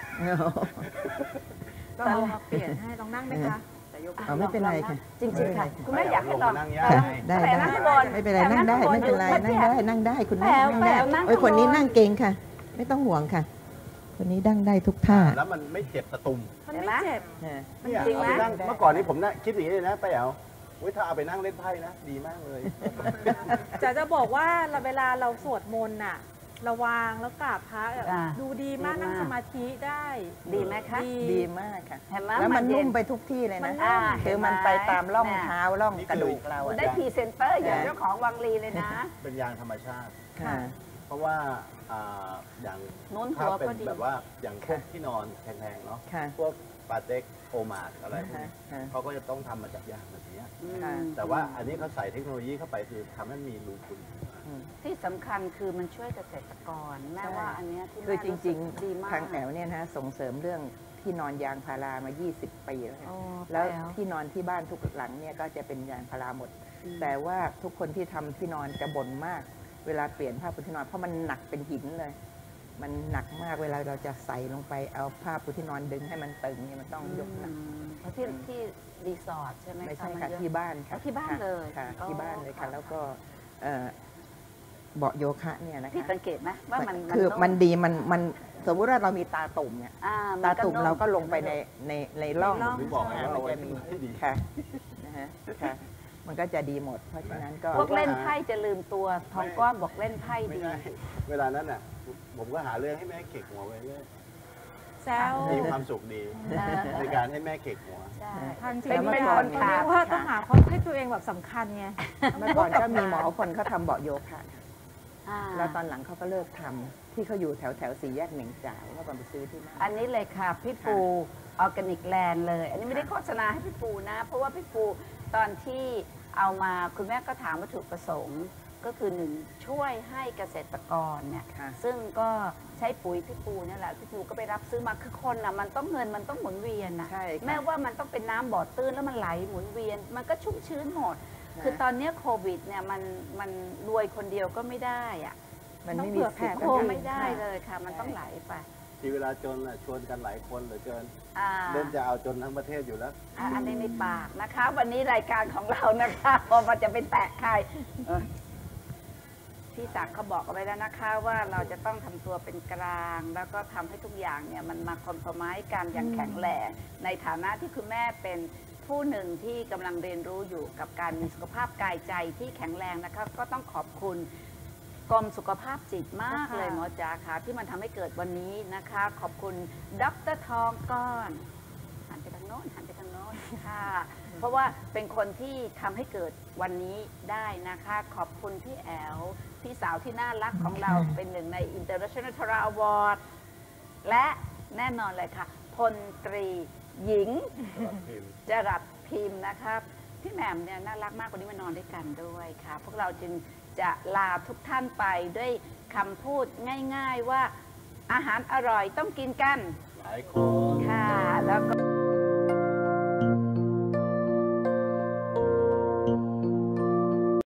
ก็เอามาเปลี่ยนให้ลองนั่งไหมคะเอาไม่เป็นไรค่ะจริงๆค่ะ คุณแม่อยากให้ลองนั่งยากค่ะไงได้แต่ได้นั่งข้างบนไม่เป็นไรนั่งได้ไม่เป็นไรนั่งได้นั่งได้คุณแม่แป๋วนั่งได้แป๋วนั่งโอ้ยข้างบนคนนี้นั่งเก่งค่ะ ไม่ต้องห่วงค่ะ คนนี้นั่งได้ทุกท่าแล้วมันไม่เจ็บตะตุ่มมันไม่เจ็บเนี่ยจริงเอาไหมไปนั่งเมื่อก่อนนี้ผมน่ะคิดอย่างนี้เลยนะป้าแอ๋วอุ๊ยถ้าเอาไปนั่งเล่นไพ่นะ ดีมากเลยจะบอกว่าเวลาเราสวดมนต์น่ะระวางแล้วกราบพระอะอ่าดูดีมากดีมากนั่งสมาธิได้ดีไหมคะดีมากค่ะเห็นไหมแล้วมันเย็นุ่มไปทุกที่เลยมันะนนุ่มคือมันไปตามร่องเท้าร่องกระดูกเราคุณอะได้พรีเซนเตอร์อย่างค่ะเจ้าของวังลีเลยนะเป็นยางธรรมชาติค่ะเพราะว่าอย่างนู้นถ้าหัวเป็นก็ดีแบบว่าอย่างพวกที่นอนแพงๆเนาะค่ะพวกปาเต็กโอมาดอะไรพวกค่ะนี้ค่ะเขาก็จะต้องทำมาจากยางแบบนี้ค่ะแต่ว่าอันนี้เขาใส่เทคโนโลยีเข้าไปคือทำให้มีรูคุณที่สำคัญคือมันช่วยเกษตรกรแม่ว่าอันเนี้ยที่คือแม่จริงสึกดีมากๆ ทางแอลเนี่ยนะส่งเสริมเรื่องที่นอนยางพารามา 20 ปีแล้วอ๋อแล้วแล้วที่นอนที่บ้านทุกหลังเนี่ยก็จะเป็นยางพาราหมด แต่ว่าทุกคนที่ทำที่นอนจะบ่นมาก เวลาเปลี่ยนผ้าปูที่นอนเพราะมันหนักเป็นหินเลย มันหนักมากเวลาเราจะใส่ลงไปเอาผ้าปูที่นอนดึงให้มันตึงเนี่ยมันต้องยกหนักเพราะที่รีสอร์ทใช่ไหมไม่ใช่มันค่ะเยอที่บ้านค่ะอ๋อที่บ้านเลยค่ะอ๋อที่บ้านเลยค่ะค่ะแล้วก็เบาะโยคะเนี่ยนะพี่คะสังเกตไหมว่ามันคือนุ่มันดีมันสมมุติว่าเรามีตาตุ่มเนี่ยมัตาน ตุ่มนุ่เราก็ลงไปในร่องผมถึงบอกไงว่าเอาไว้มันจะมีให้ดีค่ะนะฮะค่ะ มันก็จะดีหมด เพราะฉะนั้นก็พวกเล่นไพ่จะลืมตัวทองก้อนบอกเล่นไพ่ไม่ดีได้เวลานั้นน่ะ ผมก็หาเรื่องให้แม่เขกหัวไว้เรื่อยแซวมีความสุขดี ในการให้แม่เขกหัวใช่ทางจริงเป็นไม่คนเขาเรียกขาว่าดต้องหาความให้ตัวเองแบบสำคัญไงเมื่อก่อนก็มีหมอคนเขาทำเบาะโยคะอ่าแล้วตอนหลังเขาก็เลิกทำที่เขาอยู่แถวสี่แยกเหน่งจ่ายเขาก็ไปซื้อที่นั่นอันนี้เลยค่ะ พี่ปูออร์แกนิกแลนด์เลย อันนี้ไม่ได้โฆษณาให้พี่ปูนะ เพราะว่าพี่ปูตอนที่เอามาคุณแม่ก็ถามวัตถุประสงค์ ก็คือหนึ่งช่วยให้เกษตรกรเนี่ยค่ะซึ่งก็ใช้ปุ๋ยพี่ปูนี่แหละพี่ปูก็ไปรับซื้อมาคือคนน่ะมันต้องเงินมันต้องหมุนเวียนน่ะใช่ค่ะแม้ว่ามันต้องเป็นน้ำบ่อตื้นแล้วมันไหลหมุนเวียน มันก็ชุ่มชื้นหมดค่ะคือตอนเนี้ยโควิดเนี่ยมันรวยคนเดียวก็ไม่ได้อะมันต้องไม่เผื่มีอแผ่สิทธิ์โคงไม่ได้เลยค่ะ มันต้องไหลไปที่เวลาจนน่ะชวนกันหลายคนเหลือเกินอ่าเริ่มจะเอาจนทั้งประเทศอยู่แล้วอันนี้ในปากนะคะ วันนี้รายการของเรานะคะพอมันจะไปแตะใครพี่ศักดิ์เขาบอกเอาไว้แล้วนะคะว่าเราจะต้องทำตัวเป็นกลาง แล้วก็ทำให้ทุกอย่างเนี่ยมันมาคอมโพรไมซ์กันอย่างแข็งแรงในฐานะที่คุณแม่เป็นผู้หนึ่งที่กำลังเรียนรู้อยู่กับการมีสุขภาพกายใจที่แข็งแรงนะคะก็ต้องขอบคุณกรมสุขภาพจิตมากเลยหมอจ๋าค่ะที่มันทำให้เกิดวันนี้นะคะ ขอบคุณดร.ทองก้อนหันไปทางโน้นหันไปทางโน้นค่ะเพราะว่าเป็นคนที่ทำให้เกิดวันนี้ได้นะคะ ขอบคุณพี่แอลพี่สาวที่น่ารักของเราเป็นหนึ่งใน International Tara Award และแน่นอนเลยค่ะพลตรีหญิงจรัสพิมพ์นะครับพี่แหม่มเนี่ยน่ารักมากวันนี้มานอนด้วยกันด้วยค่ะ พวกเราจึงจะลาทุกท่านไปด้วยคำพูดง่ายๆว่าอาหารอร่อยต้องกินกันหลายคนค่ะแล้วก็